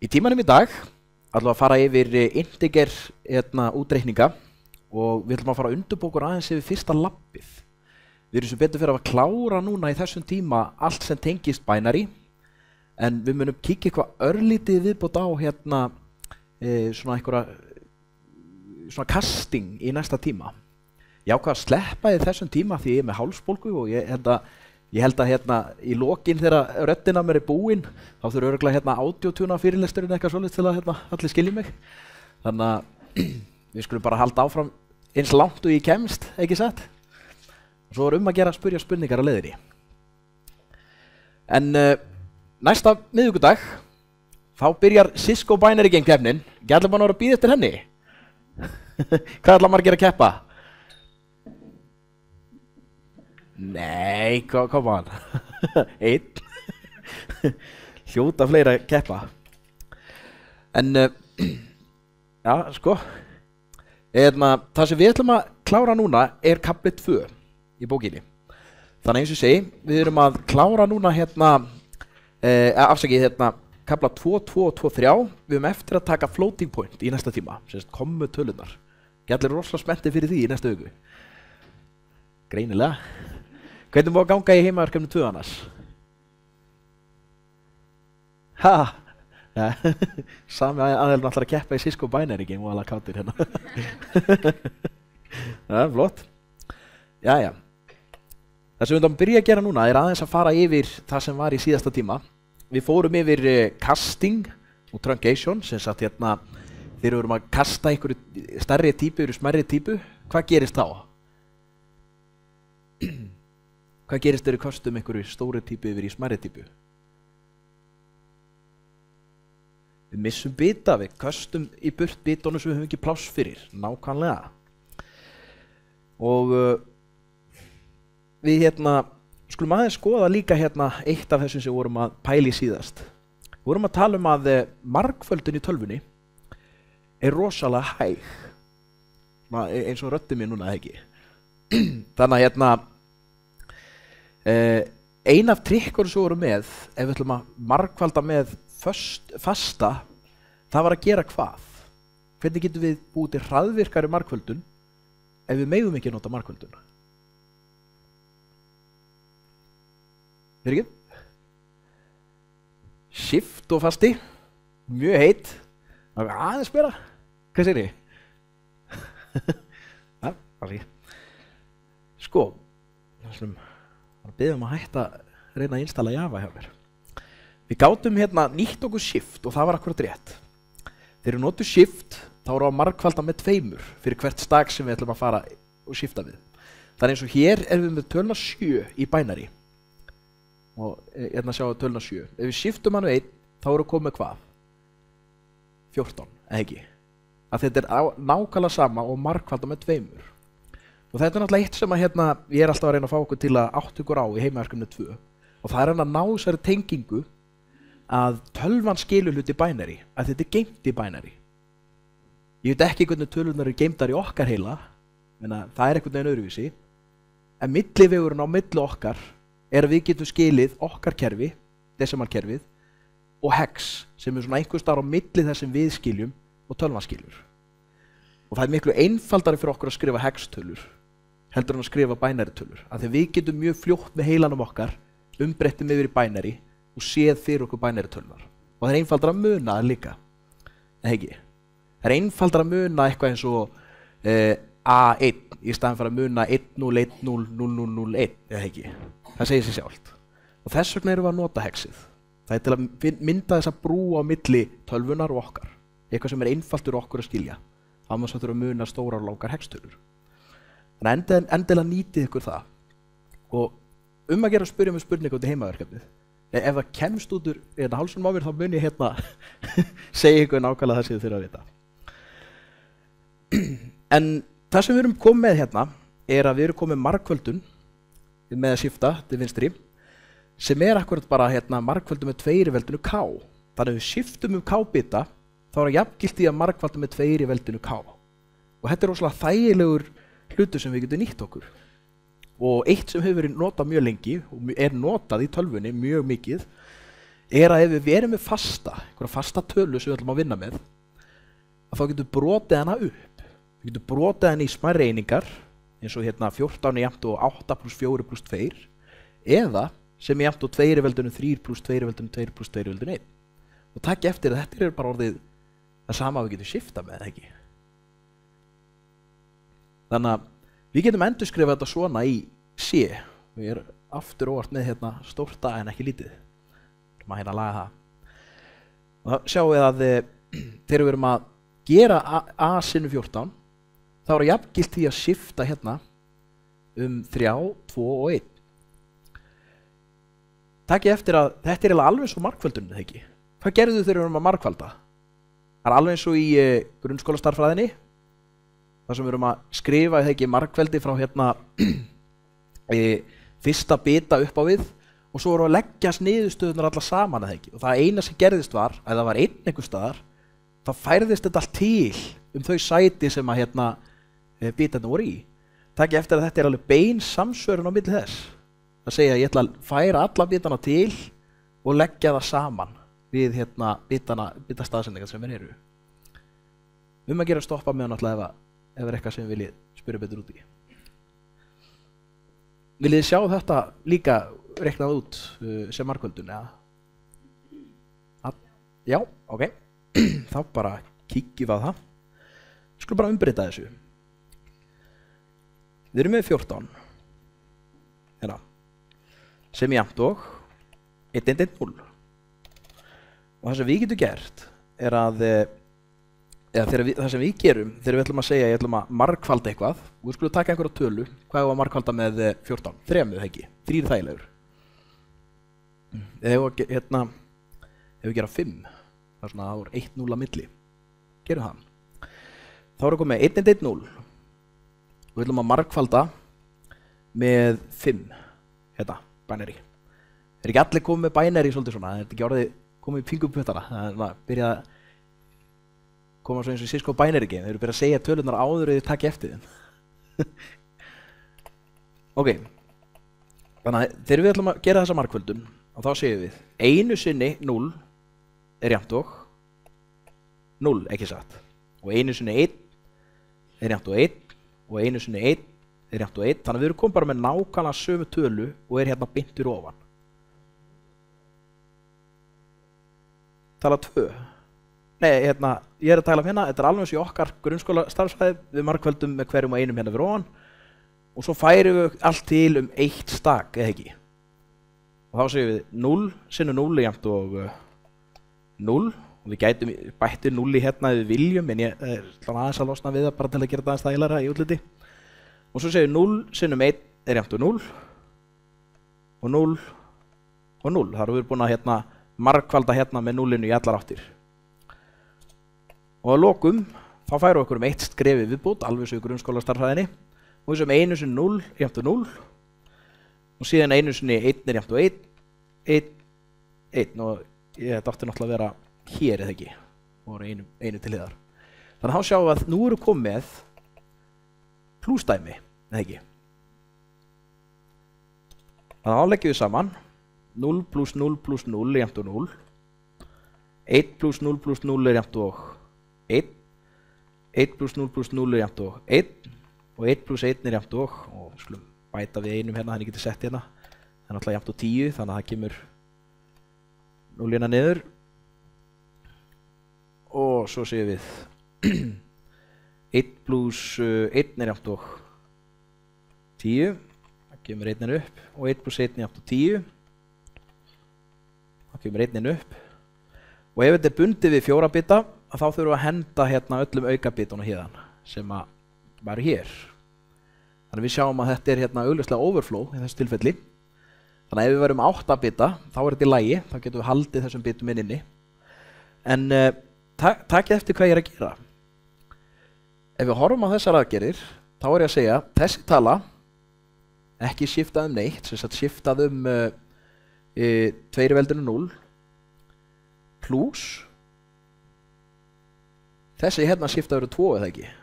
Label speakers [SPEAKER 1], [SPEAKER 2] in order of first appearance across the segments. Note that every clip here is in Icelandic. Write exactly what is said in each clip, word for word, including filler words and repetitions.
[SPEAKER 1] Í tímanum í dag ætlum við að fara yfir integer hérna, útreikninga og við ætlum að fara að undirbúa aðeins yfir fyrsta labbið. Við erum sem betur fyrir að klára núna í þessum tíma allt sem tengist binary, en við munum kíkja eitthvað örlítið viðbót á hérna e, svona einhverja svona casting í næsta tíma. Ég ákvað að sleppa í þessum tíma því ég er með hálsbólgu og ég held að Ég held að hérna í lokin þegar röddina mér er búin, þá þurfa örugglega hérna audiotuna fyrirlesturinn eitthvað svolítið til að hérna allir skilji mig. Þannig að við skulum bara halda áfram eins langt og ég kemst, ekki satt? Og svo er um að gera að spyrja spurningar á leiðinni. En uh, næsta miðvikudag, þá byrjar Cisco Binary Game keppnin. Ekki allir mann að vera að bíða eftir henni? Hvað ætla margir að keppa? Nei, kom á hann. Einn. Hljóta fleira keppa. En, uh, já, sko. Eðna, það sem við ætlum að klára núna er kafli tvö í bókinni. Þannig eins og segi, við erum að klára núna hérna, eh, afsakið hérna, kafla tvö, tvö og tvö, þrjá. Við erum eftir að taka floating point í næsta tíma, sérst komu tölunar. Gjallir rosalega spenntið fyrir því í næsta viku. Greinilega. Hvernig má ganga í heimaverkefni tvö annars? Ha! Ja. Sami aðeilin ætlar að keppa í Cisco Binary Game og alla kátir hérna. Það er flott. Jæja. Það sem við ætlum að byrja að gera núna er aðeins að fara yfir það sem var í síðasta tíma. Við fórum yfir uh, casting og truncation, sem sagt hérna þegar við vorum að kasta einhverju stærri típu yfir smærri típu. Hvað gerist þá? Hvað gerist þegar við kastum einhverju stóri típu yfir í smærri típu? Við missum bita, við kastum í burt bitunum sem við höfum ekki pláss fyrir, nákvæmlega. Og uh, við hérna, skulum aðeins skoða líka hérna eitt af þessum sem við vorum að pæli síðast. Við vorum að tala um að uh, margföldun í tölvunni er rosalega hæg. Ná, eins og röddið mér núna, ekki. Þannig að hérna, Uh, ein af trikkur sem við vorum með, ef við ætlum að margfalda með föst, fasta, það var að gera hvað? Hvernig getum við búið til hraðvirkari margföldun ef við megum ekki að nota margföldun? Fyrir ekki? Shift og fasti, mjög heitt, aðeins meira, hvað segir ég? Ja, alveg. Sko, það að beðum að hætta að reyna að installa Java hjá mér. Við gátum hérna nýtt okkur shift og það var akkurat rétt. Þegar við notum shift þá erum við að margfalda með tveimur fyrir hvert stak sem við ætlum að fara og shifta við. Þannig eins og hér erum við með töluna sjö í binary. Og hérna sjáum við töluna sjö. Ef við shiftum hann við einn þá erum við komið hvað? fjórtán, eða ekki? Að þetta er á, nákvæmlega sama og margfalda með tveimur. Og þetta er náttúrulega eitt sem að hérna, ég er alltaf að reyna að fá okkur til að átta ykkur á í heimaverkefni tvö. Og það er hann að ná þessari tengingu að tölvan skilur hluti binary, að þetta er geymt í binary. Ég veit ekki hvernig tölunar eru geymdar í okkar heila, en það er einhvern veginn öðruvísi. En millivegurinn á milli okkar er að við getum skilið okkar kerfi, decimalkerfið, og hex, sem er svona einhvers staðar á milli þess sem við skiljum og tölvan skilur. Og það er miklu einfaldari fyrir okkur að skrifa hex-tölur heldur en að skrifa binary-tölur. Af því við getum mjög fljótt með heilanum okkar umbreyttum yfir í binary og séð fyrir okkur binary-tölunar. Og það er einfaldara að muna það líka. Eða ekki? Það er einfaldara að muna eitthvað eins og eh, A einn í staðan fyrir að muna eitt núll eitt núll núll núll núll eitt, eða ekki? Það segir sig sjálft. Og þess vegna erum við að nota hexið. Það er til að mynda þessa brú á milli tölvunar og okkar. Eitthvað sem er einfaldur okkur að skilja. Það maður svo þurfa að muna stórar og langar hextölur. Þannig að endilega nýtið ykkur það. Og um að gera að spyrja með spurningu út í heimaverkefnið. Ef það kemst út úr hérna, hálsunum á mér, þá mun ég hérna segja ykkur nákvæmlega það sem þið þurfa að vita. En það sem við erum komið með hérna er að við erum komið með margföldun með að shifta til vinstri sem er akkurat bara hérna, margföldun með tveir í veldinu K. Þannig að við shiftum um K-bita þá er það jafngilt í að margfalda með tveir í veldinu K. Og þetta er rosalega þægilegur hlutur sem við getum nýtt okkur. Og eitt sem hefur verið notað mjög lengi og er notað í tölvunni mjög mikið er að ef við verum með fasta, einhverja fasta tölu sem við ætlum að vinna með, að þá getum við brotið hana upp. Við getum brotið hana í smærri einingar, eins og hérna fjórtán er jafnt og átta pluss fjögur pluss tvö, eða sem er jafnt og tvö er veldunum þrjú pluss tvö er veldunum tvö pluss tvö er veldunum einn. Og takk eftir að þetta er bara orðið það sama við getum skipta með, ekki? Þannig að við getum endurskrifað þetta svona í C. Við erum aftur óvart með hérna stórt A en ekki lítið. Við erum að hérna laga það. Og þá sjáum við að þegar við erum að gera A, A sinnum fjórtán, þá er jafngilt því að skipta hérna um þrjá, tvo og einn. Takk eftir að þetta er alveg svo margföldunni, ekki? Hvað gerðu þegar við erum að margfalda? Það er alveg eins og í uh, grunnskólastarfræðinni, þar sem við erum að skrifa eða ekki margfeldi frá hérna e, fyrsta bita upp á við og svo erum við að leggja niðurstöðunar alla saman eða ekki. Og það eina sem gerðist var, að það var einn einhver staðar, þá færðist þetta allt til um þau sæti sem að hérna e, bitarnir voru í. Takk eftir að þetta er alveg bein samsvörun á milli þess. Það segja að ég ætla að færa alla bitana til og leggja það saman við hérna bitana, bitastaðsendingar sem er eru. Um að gera stoppa með náttúrulega ef, ef er eitthvað sem við viljið spyrja betur út í. Viljið þið sjá þetta líka reiknað út uh, sem margföldun, eða? Að, já, ok. Þá bara kíkjum við á það. Við skulum bara umbreyta þessu. Við erum með fjórtán. Hérna. Sem jafnt og einn einn einn núll. Og það sem við getum gert er að eða við, það sem við gerum þegar við ætlum að segja ég ætlum að margfalda eitthvað og við skulum taka einhverja tölu, hvað er að margfalda með fjórtán? þremur, ekki? þrír þægilegur. Eða ef við hérna, ef við gera fimm, það er svona það voru eitt núll að milli. Gerum það. Þá erum við komið einn einn einn núll og við ætlum að margfalda með fimm, hérna, binary. Er ekki allir komið með binary svolítið svona, það er ekki orðið komið í pinguputana, það er að byrja að koma svo eins og í Cisco binary game, þeir eru byrjað að segja tölunar áður eða takk eftir þeim. Ok, þannig að þegar við ætlum að gera þessa margföldun, og þá segjum við einu sinni núll er jafnt og núll, ekki satt. Og einu sinni einn er jafnt og einn, og einu sinni einn er jafnt og einn, þannig að við erum komið bara með nákvæmlega sömu tölu og er hérna beintur ofan. Tala tvö. Nei, hérna, ég er að tala um hérna, þetta er alveg eins í okkar grunnskóla starfsfræði, við margföldum með hverjum og einum hérna fyrir ofan og svo færum við allt til um eitt stak, eða ekki. Og þá segjum við núll sinnum núll er jafnt og uh, núll og við gætum bættir núll í hérna ef við viljum, en ég er aðeins að losna við það bara til að gera það aðeins þægilegra í útliti. Og svo segjum við núll sinnum einn er jafnt og núll og núll og núll. Þar erum við búin að hérna margfalda hérna með núllinu í allar áttir. Og að lokum, þá færum við okkur um eitt skrefi viðbútt, alveg svo í grunnskóla starfræðinni. Og þessum einu sinni núll er jafnt og núll. Og síðan einu sinni einn er jafnt og einn, einn, einn. Og ég þetta átti náttúrulega að vera hér eða ekki. Og voru einu, einu til hliðar. Þannig að þá sjáum við að nú eru komið með plúsdæmi, eða ekki. Þannig að þá leggjum við saman. núll pluss núll pluss núll er jafnt og núll. einn pluss núll pluss núll er jafnt og einn. einn pluss núll pluss núll er jafnt og einn. Og einn pluss einn er jafnt og, og skulum bæta við einum hérna, þannig getur sett hérna. Það er náttúrulega jafnt og tíu, þannig að það kemur núllina niður. Og svo séum við einn pluss einn er jafnt og tíu. Það kemur einninn upp. Og einn pluss einn er jafnt og tíu. Það kemur einninn upp. Og ef þetta er bundið við fjóra bita, þá þurfum við að henda hérna öllum aukabitunum hérna sem að væru hér. Þannig að við sjáum að þetta er hérna augljóslega overflow í þessu tilfelli. Þannig að ef við verum átta bita, þá er þetta í lagi, þá getum við haldið þessum bitum inn inni. En uh, tak takið eftir hvað ég er að gera. Ef við horfum á þessar aðgerðir, þá er ég að segja, þessi tala, ekki shiftað um neitt, sem sagt shiftað um uh, uh, tveir veldinu núll, pluss þessi hérna skipta verið tvo eða ekki.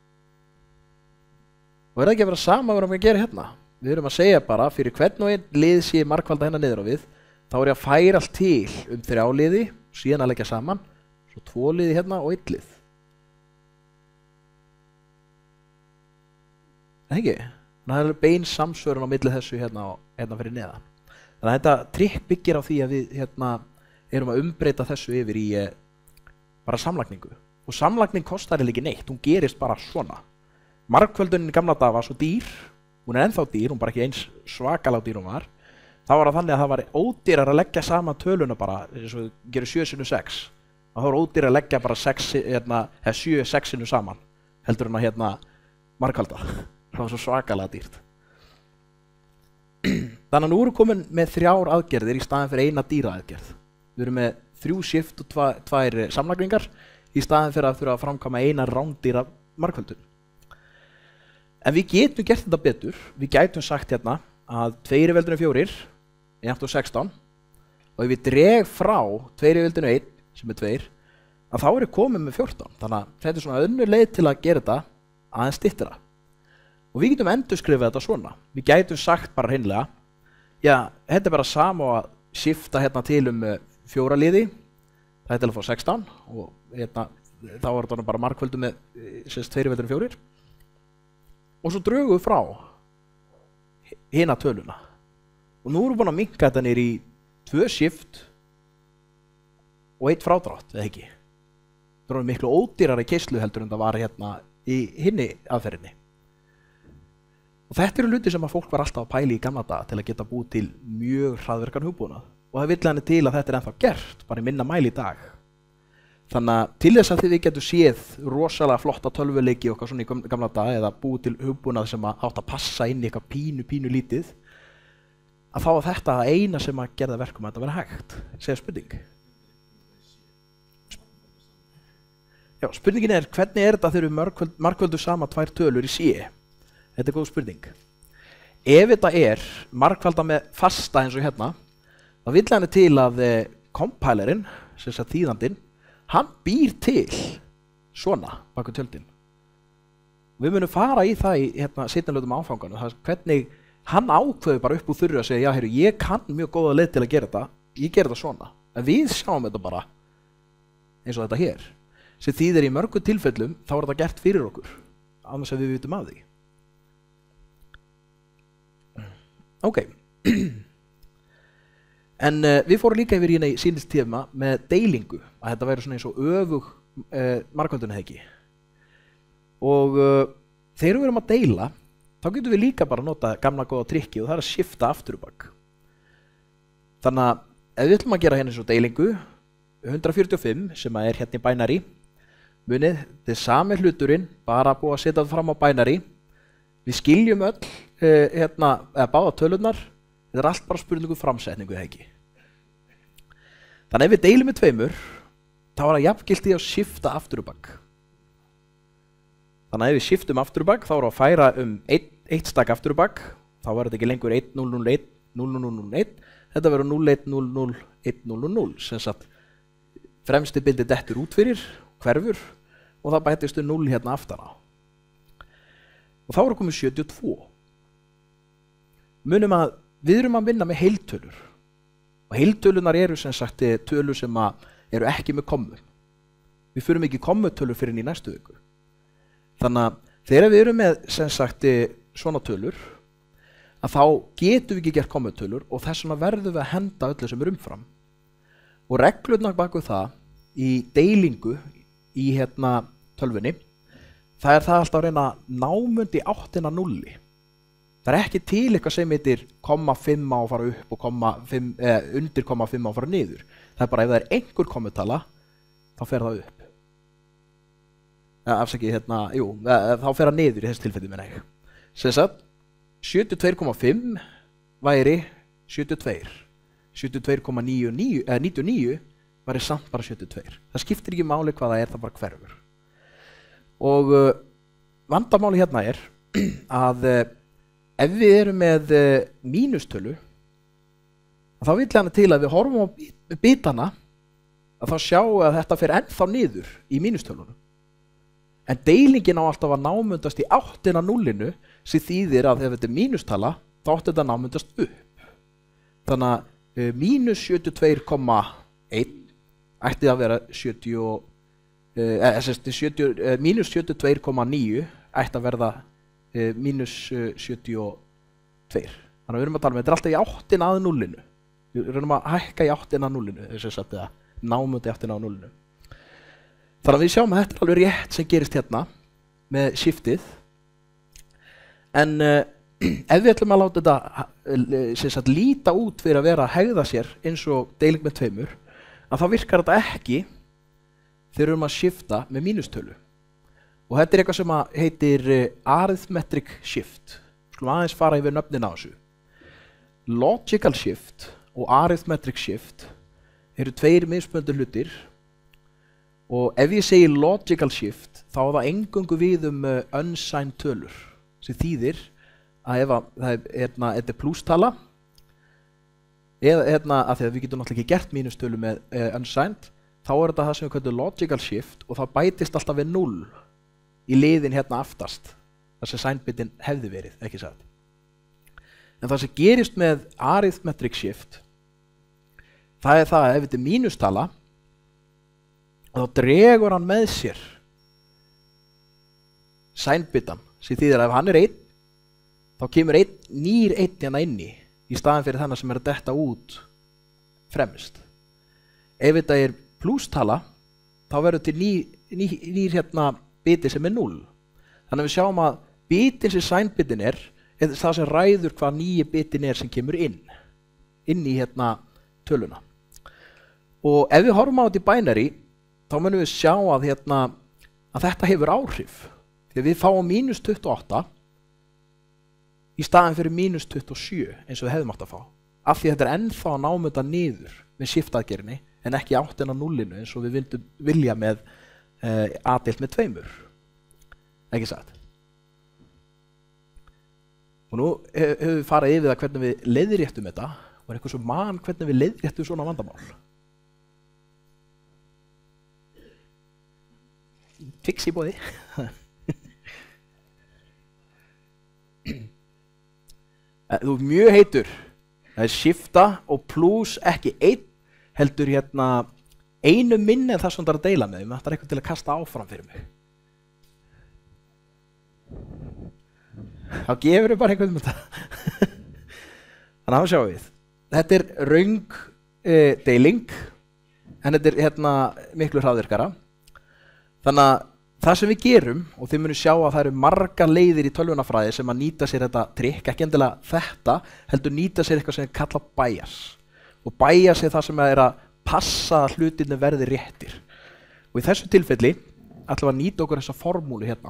[SPEAKER 1] Og er það ekki að vera sama við erum að gera hérna? Við erum að segja bara fyrir hvern og einn lið sé margfalda hérna niður á við, þá þá er ég að færa allt til um þrjá liði, síðan að leggja saman, svo tvo liði hérna og einn lið. Það ekki? Þannig að það er bein samsvörun á milli þessu hérna, hérna fyrir neðan. Þannig að þetta trikk byggir á því að við hérna, erum að umbreyta þessu yfir í eh, bara samlagningu. Og samlagning kostar ekki neitt, hún gerist bara svona. Margföldunin í gamla daga var svo dýr, hún er ennþá dýr, hún bara ekki eins svakalega dýr hún var. Það var að þannig að það var ódýrar að leggja saman töluna bara, eins og gerir sjö sinnum sex. Það var ódýrar að leggja bara sex, hérna, sjö sex sinnum saman, heldur en að hérna margfalda. Það var svo svakalega dýrt. Þannig að nú erum við komin með þrjár aðgerðir í staðin fyrir eina dýra aðgerð. Við erum með þrjú shift og tva, tvær samlagningar í staðin fyrir að þurfa að framkvæma eina rándýra margföldun. En við getum gert þetta betur. Við gætum sagt hérna að tveir í veldinu fjórir er jafnt á sextán og ef við dreg frá tveir í veldinu einn sem er tveir, að þá er ég komið með fjórtán. Þannig að þetta er svona önnur leið til að gera þetta aðeins styttra. Og við getum endurskrifað þetta svona. Við gætum sagt bara hreinlega, já, þetta er bara sama að shifta hérna til um fjóra liði, það er til að fá sextán og hérna, þá er þetta bara margföldu með tveir í veldinu fjórir. Og svo drögum við frá hina töluna. Og nú erum við búin að minnka þetta niður í tvö shift og eitt frádrátt, eða ekki. Það er miklu ódýrari keislu heldur en það var hérna í hinni aðferðinni. Og þetta eru hluti sem að fólk var alltaf að pæla í gamla daga til að geta búið til mjög hraðvirkan hugbúnað. Og það vill henni til að þetta er ennþá gert, bara í minna mæli í dag. Þannig að til þess að þið getur séð rosalega flotta tölvuleiki okkar svona í gamla daga eða búið til hugbúnað sem að átt að passa inn í eitthvað pínu, pínu lítið, að þá að þetta eina sem að gerða verkum að þetta vera hægt. Segja spurning. Já, spurningin er, hvernig er þetta þegar við margföldu sama tvær tölur í C? Þetta er góð spurning. Ef þetta er margfalda með fasta eins og hérna, þá vill henni til að compilerinn, sem sagt þýðandinn, hann býr til svona baku tjöldin. Við munum fara í það í hérna, seinnilegum áfanganum, það er hvernig hann ákveður bara upp úr þurru að segja, já, heyrðu, ég kann mjög góða leið til að gera þetta, ég ger þetta svona. En við sjáum þetta bara eins og þetta hér. Sem þýðir í mörgum tilfellum, þá er þetta gert fyrir okkur, annars að við vitum af því. Ok. En uh, við fórum líka yfir í hérna í sínist tíma með deilingu, að þetta væri svona eins og öfug uh, margföldunarhæki. Og uh, þegar við erum að deila, þá getum við líka bara að nota gamla góða trikki og það er að shifta aftur og bak. Þannig að ef við ætlum að gera hérna eins og deilingu, hundrað fjörutíu og fimm sem er hérna í binary, munið, þetta er sami hluturinn, bara búið að setja það fram á binary. Við skiljum öll, uh, hérna, eða báða tölurnar, þetta er allt bara spurningu framsetningu, eða ekki. Þannig að ef við deilum með tveimur, þá er það jafngilt í að shifta aftur og bak. Þannig að ef við shiftum aftur og bak, þá er það að færa um eitt, eitt stakk aftur og bak, þá verður þetta ekki lengur eitt núll núll eitt núll núll núll núll eitt, þetta verður núll eitt núll núll eitt núll núll núll, sem sagt fremsti bildið dettur út fyrir, hverfur, og það bætist um núll hérna aftan á. Og þá er það komið sjötíu og tvö. Munum að við erum að vinna með heiltölur. Og heiltölunar eru sem sagt tölur sem eru ekki með kommu. Við förum ekki kommutölur fyrir í næstu viku. Þannig að þegar við erum með sem sagt svona tölur, að þá getum við ekki gert kommutölur og þess vegna verðum við að henda öllu sem er umfram. Og reglurnar baku það í deilingu í hérna tölvunni, það er það alltaf að reyna námund í áttina nulli. Það er ekki til eitthvað sem heitir komma fimm á að fara upp og komma fimm, eh, undir komma fimm á að fara niður. Það er bara ef það er einhver kommutala, þá fer það upp. Ja, afsakið, hérna, jú, eh, þá fer það niður í þessu tilfelli, menn ég. Sem sagt, sjötíu og tvö komma fimm væri sjötíu og tvö. sjötíu og tvö komma níutíu og níu væri samt bara sjötíu og tvö. Það skiptir ekki máli hvað það er, það bara hverfur. Og uh, vandamáli hérna er að uh, ef við erum með uh, mínustölu, þá vill hann til að við horfum á bitana að þá sjáum að þetta fer ennþá niður í mínustölunum. En deilingin á alltaf að námundast í áttina núllinu sem þýðir að ef þetta er mínustala, þá átti þetta námundast upp. Þannig að uh, mínus sjötíu og tvö komma eitt ætti að vera sjötíu, uh, sjötíu, uh, mínus sjötíu og tvö komma níu ætti að verða uh, mínus uh, sjötíu og tvö. Þannig að við erum að tala um, þetta er alltaf í áttina að núllinu. Við erum að hækka í áttina að núllinu, þess að þetta námundi áttina á núllinu. Þannig að við sjáum að þetta er alveg rétt sem gerist hérna með shiftið. En uh, ef við ætlum að láta þetta uh, sagt, líta út fyrir að vera að hegða sér eins og deiling með tveimur, að þá virkar þetta ekki þegar við erum að shifta með mínustölu. Og þetta er eitthvað sem að heitir uh, Arithmetic shift. Skulum aðeins fara yfir nöfnin á þessu. Logical shift og Arithmetic shift eru tveir mismunandi hlutir. Og ef ég segi logical shift, þá er það eingöngu við um uh, unsigned tölur, sem þýðir að ef að, það er, hérna, þetta er plústala, eða hérna, að því að við getum náttúrulega ekki gert mínustölu með uh, unsigned, þá er þetta það sem við kallum logical shift og það bætist alltaf við null í liðin hérna aftast, þar sem signed bitin hefði verið, ekki satt. En það sem gerist með arithmetic shift, það er það að ef þetta er mínustala, og þá dregur hann með sér signbitan, sem þýðir að ef hann er einn, þá kemur einn, nýr einn hérna inni í staðan fyrir þannig sem er að detta út fremst. Ef þetta er plústala, þá verður til ný, ný, nýr hérna biti sem er null. Þannig að við sjáum að bitin sem signbitin er, er það sem ræður hvað nýji bitin er sem kemur inn, inn í hérna töluna. Og ef við horfum á þetta í binary, þá munum við sjá að, hérna, að þetta hefur áhrif. Þegar við fáum mínus tuttugu og átta í staðan fyrir mínus tuttugu og sjö eins og við hefðum átt að fá. Af því að þetta er ennþá að náma þetta niður með shift-aðgerðinni en ekki áttina nullinu eins og við vildum vilja með uh, a-deilt með tveimur. Ekki satt. Og nú hefur við farið yfir það hvernig við leiðréttum þetta og er eitthvað svo man hvernig við leiðréttum svona vandamál. Fix í bóði. Þú er mjög heitur. Það er shifta og plus ekki einn heldur hérna einu minni en það sem það er að deila með. Það er eitthvað til að kasta áfram fyrir mig. Þá gefur við bara eitthvað um þetta. Þannig að sjáum við. Þetta er röng uh, deiling en þetta er hérna miklu hraðvirkara. Þannig að það sem við gerum, og þið munum sjá að það eru margar leiðir í tölvunafræði sem að nýta sér þetta trikk, ekki endilega þetta, heldur nýta sér eitthvað sem er kallað bias. Og bias er það sem er að passa að hlutinni verði réttir. Og í þessu tilfelli ætlum við að nýta okkur þessa formúlu hérna.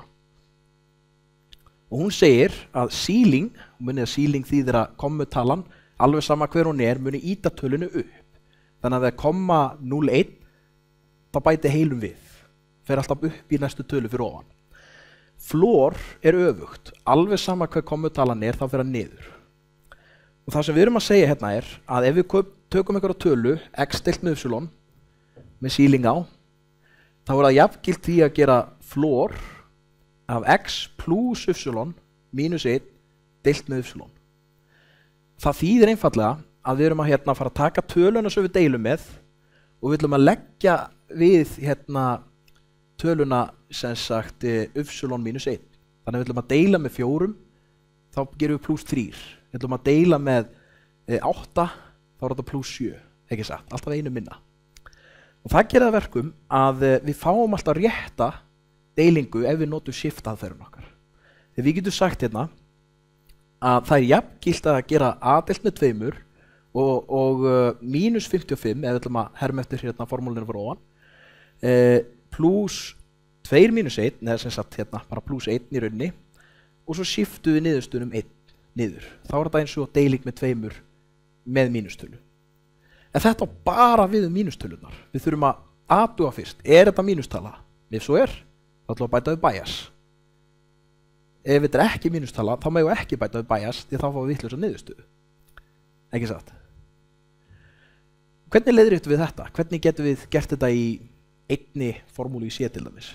[SPEAKER 1] Og hún segir að ceiling, og munið að ceiling þýðir að kommutalan, alveg sama hver hún er, muni íta tölunu upp. Þannig að það er komma núll einn, þá bæti heilum við. Fer alltaf upp í næstu tölu fyrir ofan. Floor er öfugt. Alveg sama hver kommutalan er, þá fer hann niður. Og það sem við erum að segja hérna er að ef við tökum einhverja tölu, x deilt með y, með ceiling á, þá er það jafngilt því að gera floor af x plus y mínus einn deilt með y. Það þýðir einfallega að við erum að hérna fara að taka töluna sem við deilum með og við ætlum að leggja við hérna töluna sem sagt y mínus einn. Þannig að við ætlum að deila með fjórum, þá gerum við plus þrír. Við ætlum að deila með e, átta, þá er þetta plus sjö. Ekki satt, alltaf einu minna. Og það gerir það verkum að e, við fáum alltaf rétta deilingu ef við notum shift-aðferðin okkar. Þegar við getum sagt hérna að það er jafngilt að gera a-deilt með tveimur og, og uh, mínus fimmtíu og fimm, ef við ætlum að herma eftir hérna formúlinu fyrir ofan, uh, plus tveir mínus einn, eða sem sagt hérna bara plus einn í rauninni, og svo shiftum við niðurstöðum einn niður. Þá er þetta eins og deiling með tveimur með mínustölu. En þetta bara við um mínustölunar. Við þurfum að athuga fyrst, er þetta mínustala? Ef svo er, þá ætlum við að bæta við bias. Ef þetta er ekki mínustala, þá megum við ekki bæta við bias, því þá fáum við vitlausa niðurstöðu. Ekki satt? Hvernig leiðréttum við þetta? Hvernig getum við gert þetta í einni formúlu í C til dæmis?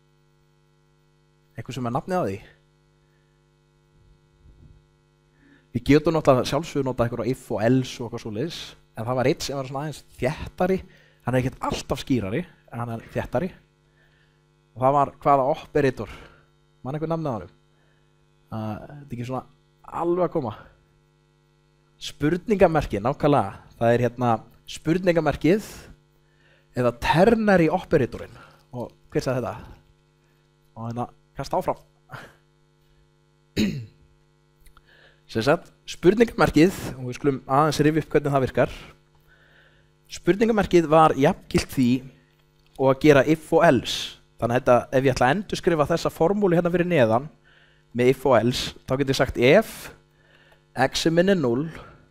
[SPEAKER 1] Eitthvað sem er nafnið á því? Við getum náttúrulega sjálfsögur notað eitthvað if og else og eitthvað svoleiðis, en það var eitt sem var svona aðeins þéttari, hann er ekkert alltaf skýrari, en hann er þéttari. Og það var hvaða operator, mann eitthvað namnið á hann. Þetta er ekki svona alveg að koma. Spurningamerkið, nákvæmlega, það er hérna spurningamerkið eða ternary operatorinn. Og hver sagði þetta? Og hérna, kasta áfram. Sem sagt, spurningamerkið, og við skulum aðeins rifja upp hvernig það virkar. Spurningamerkið var jafngilt því og að gera if og else. Þannig að þetta, ef ég ætla að endurskrifa þessa formúlu hérna fyrir neðan með if og else, þá getur ég sagt ef x er minni núll,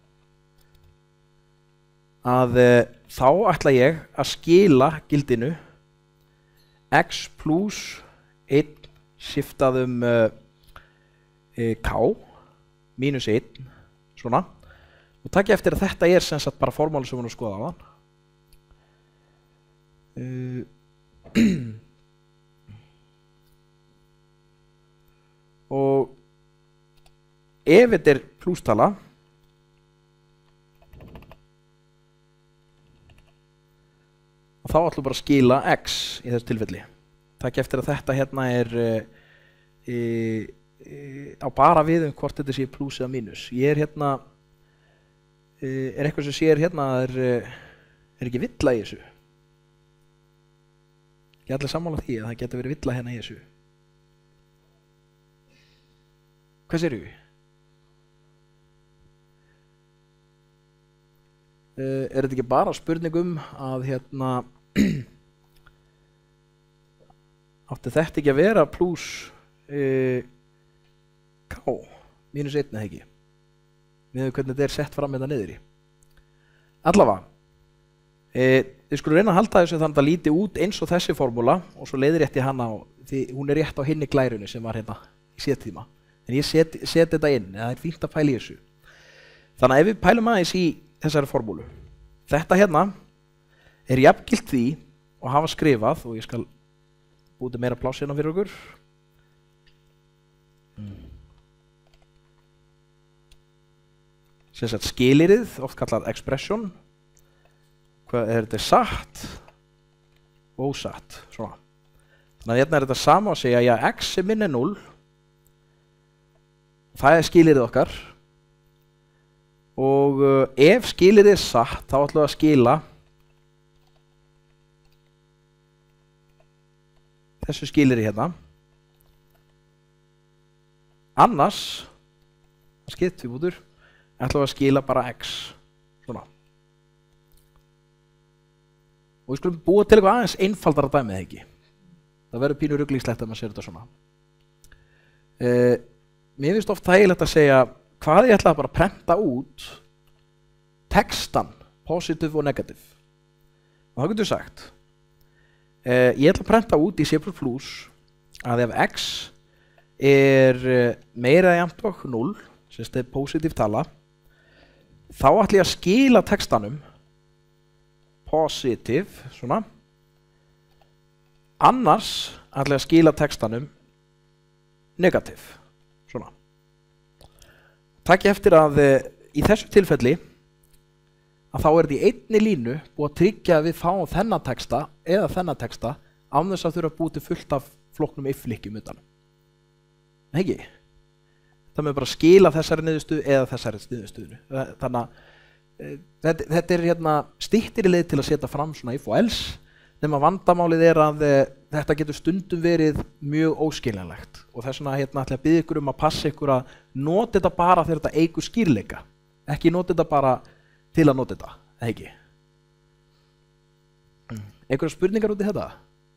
[SPEAKER 1] að uh, þá ætla ég að skila gildinu x plus einn shiftað um uh, uh, k mínus einn, svona. Og takk ég eftir að þetta er sem sagt bara formúlu sem við erum að skoða á þann. Uh, og ef þetta er plústala, og þá ætlum við bara að skila x í þessu tilfelli. Takk eftir að þetta hérna er uh, e, e, á bara við um hvort þetta sé plús eða mínus. Ég er hérna, e, er eitthvað sem sér hérna, er, er ekki villa í þessu. Ég er allir sammála því að það getur verið villa hérna í þessu. Hvað sér ég? Uh, er þetta ekki bara spurningum að hérna átti þetta ekki að vera pluss uh, k mínus einn eða ekki? Við hvernig þetta er sett fram hérna niður í. Allavega, uh, við skulum reyna að halda þessu þannig að það líti út eins og þessi formúla og svo leiðir rétt í hana og því hún er rétt á hinni glærunni sem var hérna í settíma. En ég seti set þetta inn, það er fínt að pæla í þessu. Þannig að ef við pælum aðeins í þessari formúlu. Þetta hérna er jafngilt því og hafa skrifað, og ég skal búti meira pláss hérna fyrir okkur. Mm. Sem sagt skilyrðið, oft kallað expression. Hvað er þetta satt og ósatt, svona. Þannig að hérna er þetta sama að segja, já, x er minni núll. Það er skilyrðið okkar og uh, ef skilyrðið er satt þá ætlum við að skila þessu skilyrði hérna. Annars, skipt við bútur, ætlum við að skila bara x. Svona. Og við skulum búa til eitthvað aðeins einfaldara dæmið ekki. Það verður pínu ruglingslegt að maður sér þetta svona. Uh, Mér finnst oft þægilegt að segja hvað ég ætla að bara prenta út textan, positive og negative. Og það getur sagt, eh, ég ætla að prenta út í C plus plus að ef x er meira eða jafnt og núll, sem þetta er positive tala, þá ætla ég að skila textanum positive, svona. Annars ætla ég að skila textanum negative. Svona. Takk ég eftir að uh, í þessu tilfelli að þá er þetta í einni línu búið að tryggja að við fáum þennan texta eða þennan texta án þess að þurfa að búið til fullt af flóknum if-líkjum utan. Ekki? Það með bara skila þessari niðurstöðu eða þessari niðurstöðunu. Þannig að uh, þetta, þetta er hérna styttri leið til að setja fram svona if og else, nema vandamálið er að uh, þetta getur stundum verið mjög óskiljanlegt og þess vegna hérna ætla ég að biðja ykkur um að passa ykkur að nota þetta bara þegar þetta eykur skýrleika. Ekki nota þetta bara til að nota þetta, eða ekki? Mm. Einhverjar spurningar út í þetta?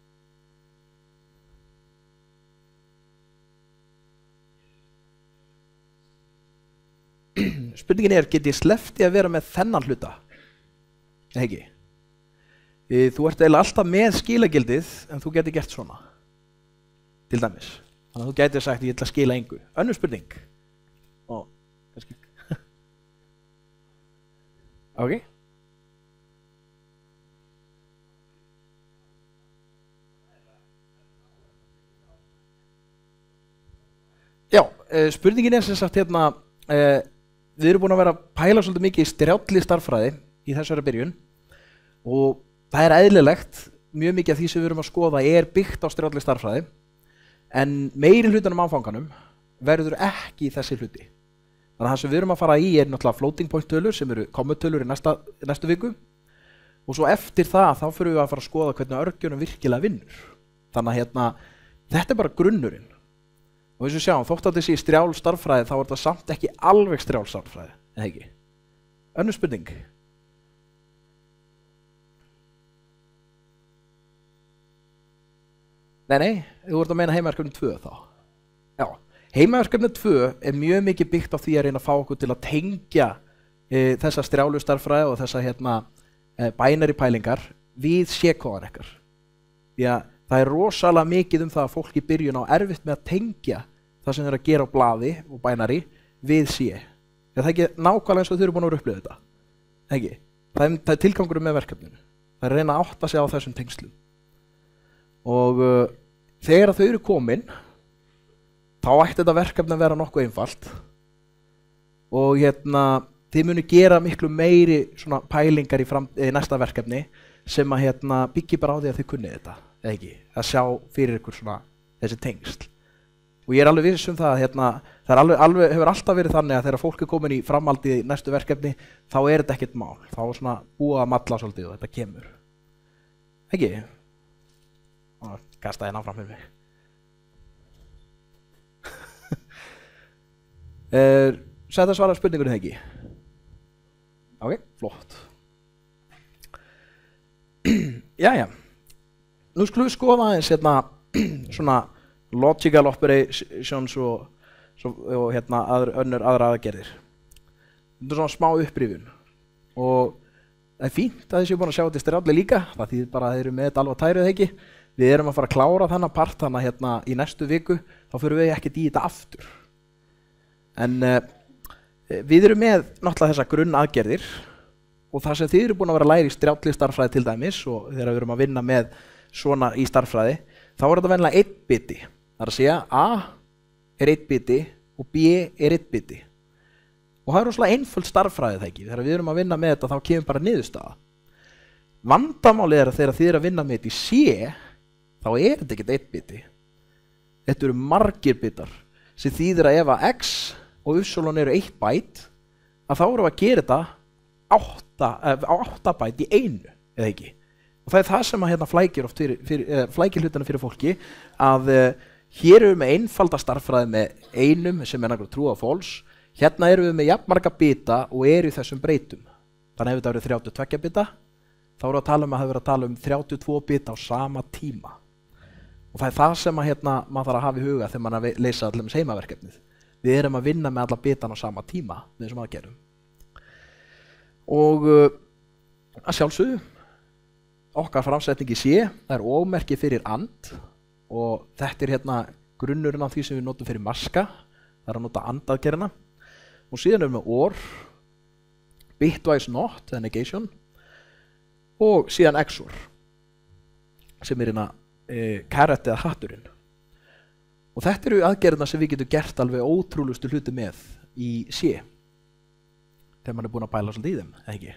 [SPEAKER 1] Spurningin er, get ég sleppt í að vera með þennan hluta? Eða ekki? Þú ert eiginlega alltaf með skilagildið en þú getur gert svona, til dæmis. Þannig að þú getur sagt ég ætla að skila engu. Önnur spurning. Ó, kannski. Ok. Já, spurningin er sem sagt hérna, við erum búin að vera að pæla svolítið mikið í strjálli stærðfræði í þessari byrjun og það er eðlilegt, mjög mikið af því sem við erum að skoða er byggt á strjálli stærðfræði en meiri hlutanum áfanganum verður ekki þessi hluti. Þannig að það sem við erum að fara í er náttúrulega floating point tölur sem eru kommutölur í næsta, næstu viku og svo eftir það þá fyrir við að fara að skoða hvernig örgjunum virkilega vinnur. Þannig að hérna, þetta er bara grunnurinn. Og eins og sjáum, þótt að þessi strjál stærðfræði þá er þetta samt ekki alveg strjál stærðfræði, eða ekki? Önnur spurning. Nei, nei, þú ert að meina heimaverkefni tvö þá. Já, heimaverkefni tvö er mjög mikið byggt á því að reyna að fá okkur til að tengja e, þessa strjálu stærðfræði og þessa hérna, e, binary pælingar við sékóðan ekkar. Því að það er rosalega mikið um það að fólk í byrjun á erfitt með að tengja það sem þeir eru að gera á blaði og binary við sé. Það er ekki nákvæmlega eins og þau eru búin að upplifa þetta. Ekki. Það er, það er tilgangurum með verkefninu. Það er að reyna að átta sig á þessum tengslum. Og uh, þegar þau eru komin, þá ætti þetta verkefni að vera nokkuð einfalt. Og hérna, þið munu gera miklu meiri svona pælingar í, fram, í næsta verkefni sem að hérna, byggja bara á því að þið kunnið þetta. Eða ekki, að sjá fyrir ykkur svona þessi tengsl. Og ég er alveg viss um það að hérna, það er alveg, alveg, hefur alltaf verið þannig að þegar fólk er komin í framhaldi í næstu verkefni, þá er þetta ekkert mál. Þá er svona búið að malla svolítið og þetta kemur. Ekki? Ó, kastaði ná fram fyrir mig. er, Sætt að svara spurningunni þegar ekki? Ok, flott. Jæja. Nú skulum við skoða aðeins hérna, svona logical operations og, svo, og hérna, aðr, önnur aðra aðgerðir. Þetta er svona smá upprifjun og það er fínt að þið séu búin að sjá þetta í strjálli líka, það þýðir bara að þeir eru með þetta alveg að tæru eða ekki. Við erum að fara að klára þennan part þannig hérna, í næstu viku, þá fyrir við ekkert í þetta aftur. En uh, við erum með náttúrulega þessa grunn aðgerðir og það sem þið eru búin að vera að læra í strjálli stærðfræði til dæmis og þegar við erum að vinna með svona í stærðfræði, þá er þetta venjulega einn biti. Það er að segja A er einn biti og B er einn biti. Og það er rosalega einföld stærðfræði það ekki. Þegar við erum að vinna með þetta þá kemur bara niðurstaða. Vandamálið er að þegar þið eru að vinna með þetta í C, þá er þetta ekkert einn biti. Þetta eru margir bitar sem þýðir að ef að X og Y eru eitt bæt, að þá erum við að gera þetta átta, á átta bæt í einu, eða ekki. Og það er það sem að hérna flækir oft fyrir, fyrir, eh, flækir hlutana fyrir fólki að eh, hér erum við með einfalda stærðfræði með einum sem er náttúrulega true og false. Hérna erum við með jafnmarga bita og eru í þessum breytum. Þannig ef þetta verið þrjátíu og tveggja bita, þá erum við að tala um að það verið að tala um þrjátíu og tveggja bita á sama tíma. Og það er það sem að hérna maður þarf að hafa í huga þegar maður að leysa allir með heimaverkefnið. Við erum að vinna með alla bitan á sama tíma með þessum aðgerðum. Og uh, að sjálfsögðu okkar framsetning í C, það er ómerki fyrir and og þetta er hérna grunnurinn af því sem við notum fyrir maska, það er að nota andaðgerðina og síðan erum við or, bitwise not, eða negation og síðan X O R sem er hérna e, caret eða hatturinn. Og þetta eru aðgerðina sem við getum gert alveg ótrúlustu hluti með í C þegar mann er búin að pæla svolítið í þeim, eða ekki?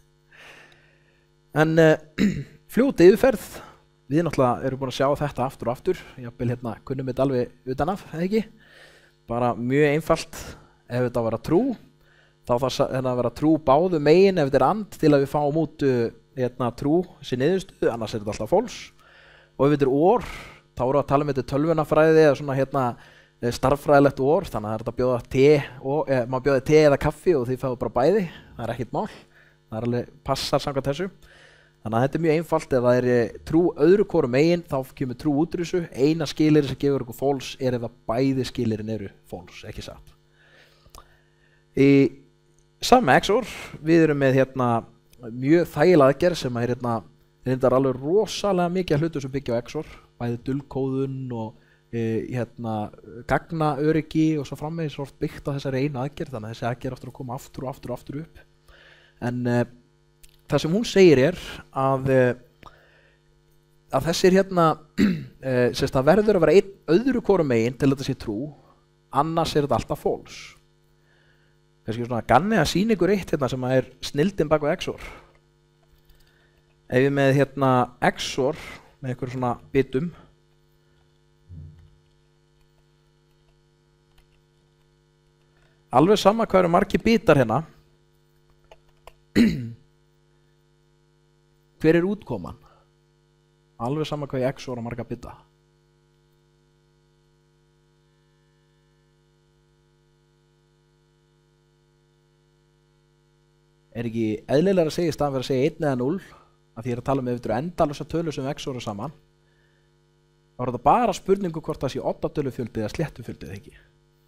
[SPEAKER 1] En uh, fljóti yfirferð, við náttúrulega erum búin að sjá þetta aftur og aftur, jafnvel hérna kunnum við þetta alveg utanaf, eða ekki? Bara mjög einfalt, ef þetta var að trú, þá þarf þetta að vera trú báðu megin ef þetta er and til að við fáum út uh, hérna, trú sem niðurstöðu, annars er þetta alltaf false. Og ef þetta er or, þá erum við að tala um þetta tölvunafræði eða svona hérna starffræðilegt or, þannig að það er að bjóða te, og, eh, maður bjóði te eða kaffi og þið fáið bara bæði, það er ekkert mál, það er alveg passar samkvæmt þessu. Þannig að þetta er mjög einfalt, ef það er trú öðru hvoru megin, þá kemur trú út úr þessu. Eina skilyrði sem gefur okkur false er ef að bæði skilyrðin eru false, ekki satt. Í sama X O R, við erum með hérna mjög þægilega aðgerð sem er hérna, reyndar alveg rosalega mikið hlutur sem byggja á X O R, bæði dulkóðun og e, hérna gagnaöryggi og svo framvegis oft byggt á þessari einu aðgerð, þannig að þessi aðgerð áttur að koma aftur og aftur og aftur upp. En e, það sem hún segir er að, að þessir hérna, e, sérst, það verður að vera einn öðru hvoru megin til þetta sé trú, annars er þetta alltaf false. kannski svona ganni að sýna ykkur eitt hérna sem er snildin bak við X O R. Ef ég með hérna X O R með ykkur svona bitum alveg sama hvað eru margir bitar hérna hver er útkoman? Alveg sama hvað í X O R á marga bita. Er ekki eðlilega að segja í staðan fyrir að segja einn eða núll að því ég er að tala um ef þetta eru endalausa tölur sem X O R er saman þá er þetta bara spurningu hvort það sé oddatölufjöldi eða sléttufjöldi eða ekki.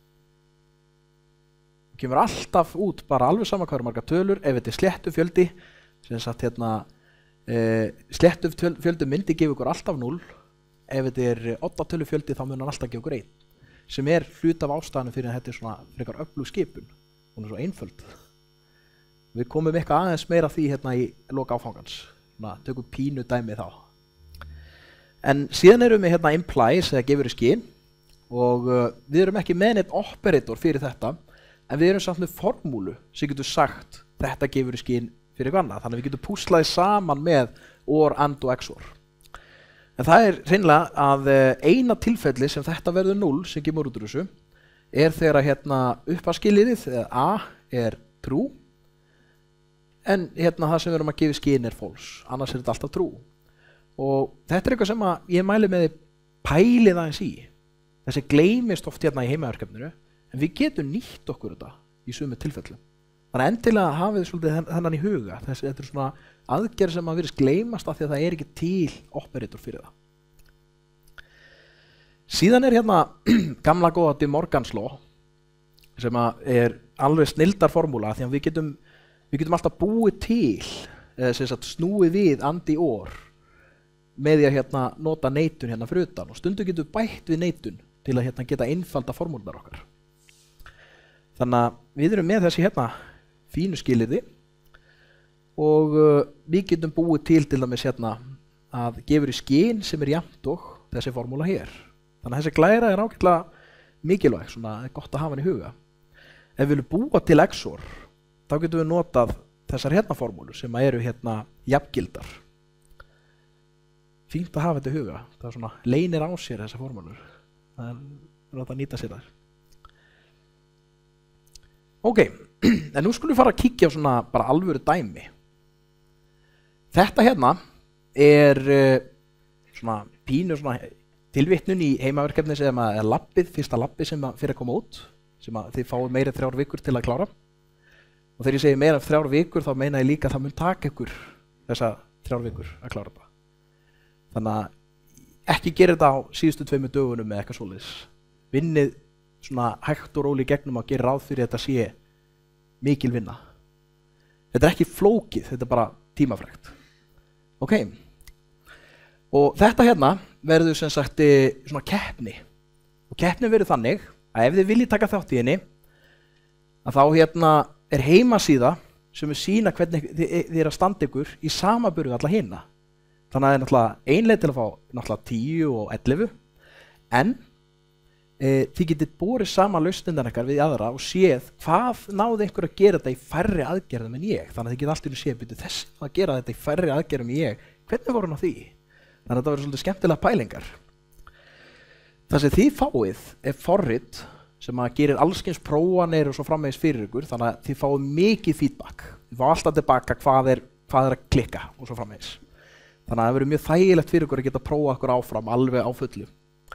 [SPEAKER 1] Það kemur alltaf út bara alveg sama hvað eru marga tölur ef þetta er sléttufjöldi sem sagt hérna e, sléttufjöldi myndi gefa ykkur alltaf núll ef þetta er oddatölufjöldi þá mun hann alltaf gefa ykkur einn sem er hlut af ástæðanum fyrir að þetta er svona frekar öflug skipun hún er svo einföld. Við komum eitthvað aðeins meira því hérna í loka áfangans. Svona, tökum pínu dæmi þá. En síðan erum við hérna implies eða gefur í skyn og uh, við erum ekki með neitt operator fyrir þetta en við erum samt með formúlu sem getur sagt þetta gefur í skyn fyrir eitthvað annað. Þannig að við getum púslaði saman með OR, AND og X O R. En það er hreinlega að uh, eina tilfelli sem þetta verður núll sem kemur út úr þessu er þegar að hérna uppaskilirðið eða A er true en hérna það sem við erum að gefa í skyn er false, annars er þetta alltaf true. Og þetta er eitthvað sem að ég mæli með þið pælið aðeins í. Þessi gleymist oft hérna í heimaverkefninu, en við getum nýtt okkur þetta í sömu tilfellum. Þannig endilega hafið þið svolítið þennan í huga. Þessi, þetta er svona aðgerð sem að virðist gleymast af því að það er ekki til operator fyrir það. Síðan er hérna gamla góða De Morgans law, sem að er alveg snildar formúla því að við getum Við getum alltaf búið til, eða sem sagt snúið við andi or með því að hérna nota neitun hérna fyrir utan og stundum getum við bætt við neitun til að hérna geta einfalda formúlunar okkar. Þannig að við erum með þessi hérna fínu skilyrði og uh, við getum búið til til dæmis hérna að gefur í skyn sem er jafnt og þessi formúla hér. Þannig að þessi glæra er ágætlega mikilvæg, svona gott að hafa hann í huga. Ef við viljum búa til X O R þá getum við notað þessar hérna formúlur sem eru hérna jafngildar. Fínt að hafa þetta í huga. Það er svona leynir á sér þessar formúlur. Það er að nýta sér þær. Ok, en nú skulum við fara að kíkja á svona bara alvöru dæmi. Þetta hérna er uh, svona pínu svona tilvitnun í heimaverkefni sem er labbið, fyrsta labbið sem fyrir að koma út, sem að þið fáið meira þrjár vikur til að klára. Og þegar ég segi meira en þrjár vikur þá meina ég líka að það mun taka ykkur þessa þrjár vikur að klára þetta. Þannig að ekki gera þetta á síðustu tveimur dögunum með eitthvað svoleiðis. Vinnið svona hægt og róli í gegnum að gera ráð fyrir þetta sé mikil vinna. Þetta er ekki flókið, þetta er bara tímafrekt. Ok. Og þetta hérna verður sem sagt svona keppni. Og keppni verður þannig að ef þið viljið taka þátt í henni að þá hérna er heimasíða sem er sína hvernig þið, þið er að standa ykkur í samaburði alla hina. Þannig að það er náttúrulega ein leið til að fá náttúrulega tíu og ellefu en e, þið getið borið sama lausnirnar ykkar við aðra og séð hvað náði einhver að gera þetta í færri aðgerðum en ég. Þannig að þið getið allt í séð byrju þessi að gera þetta í færri aðgerðum en ég. Hvernig voru hann á því? Þannig að þetta verður svolítið skemmtilega pælingar. Það sem þið fáið er forrit sem að gerir allskyns prófanir og svo framvegis fyrir ykkur, þannig að þið fáið mikið feedback. Þið fáið alltaf tilbaka hvað er, hvað er að klikka og svo framvegis. Þannig að það verður mjög þægilegt fyrir ykkur að geta prófað ykkur áfram alveg á fullu.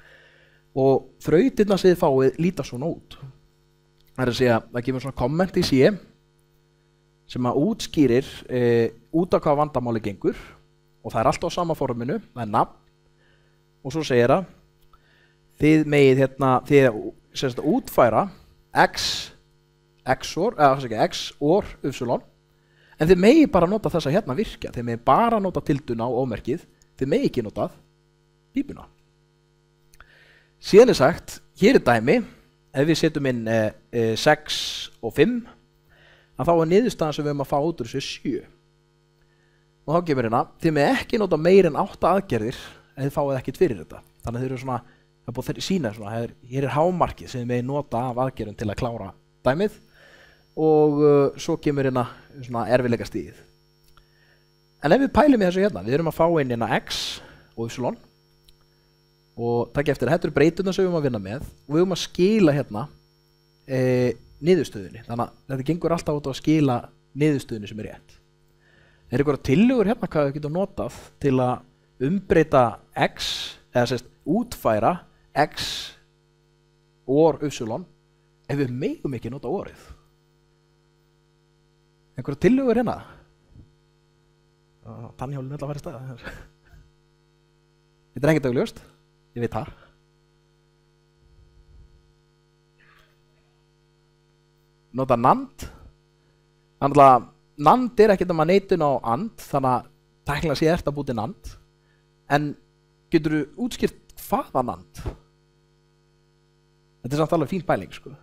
[SPEAKER 1] Og þrautirna sem þið fáið líta svona út. Það er að segja, það kemur svona komment í sé sem að útskýrir e, út af hvað vandamáli gengur og það er alltaf á sama forminu, það er nafn og svo segir það þið megið hérna, þið sem þetta útfæra x, x or, eða ekki x or upsilon, en þið megi bara nota þessa hérna virkja, þið megi bara nota tilduna og ómerkið, þið megi ekki notað pípuna. Síðan er sagt, hér er dæmi, ef við setjum inn eh, eh, sex og fimm, að þá er niðurstaðan sem við höfum að fá út úr þessu sjö. Og þá gefur hérna, þið megi ekki nota meir en átta aðgerðir, en þið fáið ekkert fyrir þetta. Þannig að þið eru svona það er búið að sína svona, hér er hámarkið sem við nota af aðgerðum til að klára dæmið og uh, svo kemur hérna svona erfiðleika stigið. En ef við pælum í þessu hérna, við erum að fá inn hérna x og y og takk eftir, þetta eru breyturnar sem við erum að vinna með og við erum að skila hérna e, niðurstöðunni. Þannig að þetta gengur alltaf út á að skila niðurstöðunni sem er rétt. Er einhverja tillögur hérna hvað við getum notað til að umbreyta x, eða sérst útfæra x or y ef við megum ekki nota orðið? Einhverja tillögur hérna? Tannhjólinn ætla að fara í stað. Þetta er ekkert augljóst, ég veit það. Nota nand. Þannig að nand er ekkert um að neitun á and, þannig að tæknilega sé eftir að búti nand. En getur þú útskýrt hvaða nand? Þetta er samt alveg fín pæling, sko.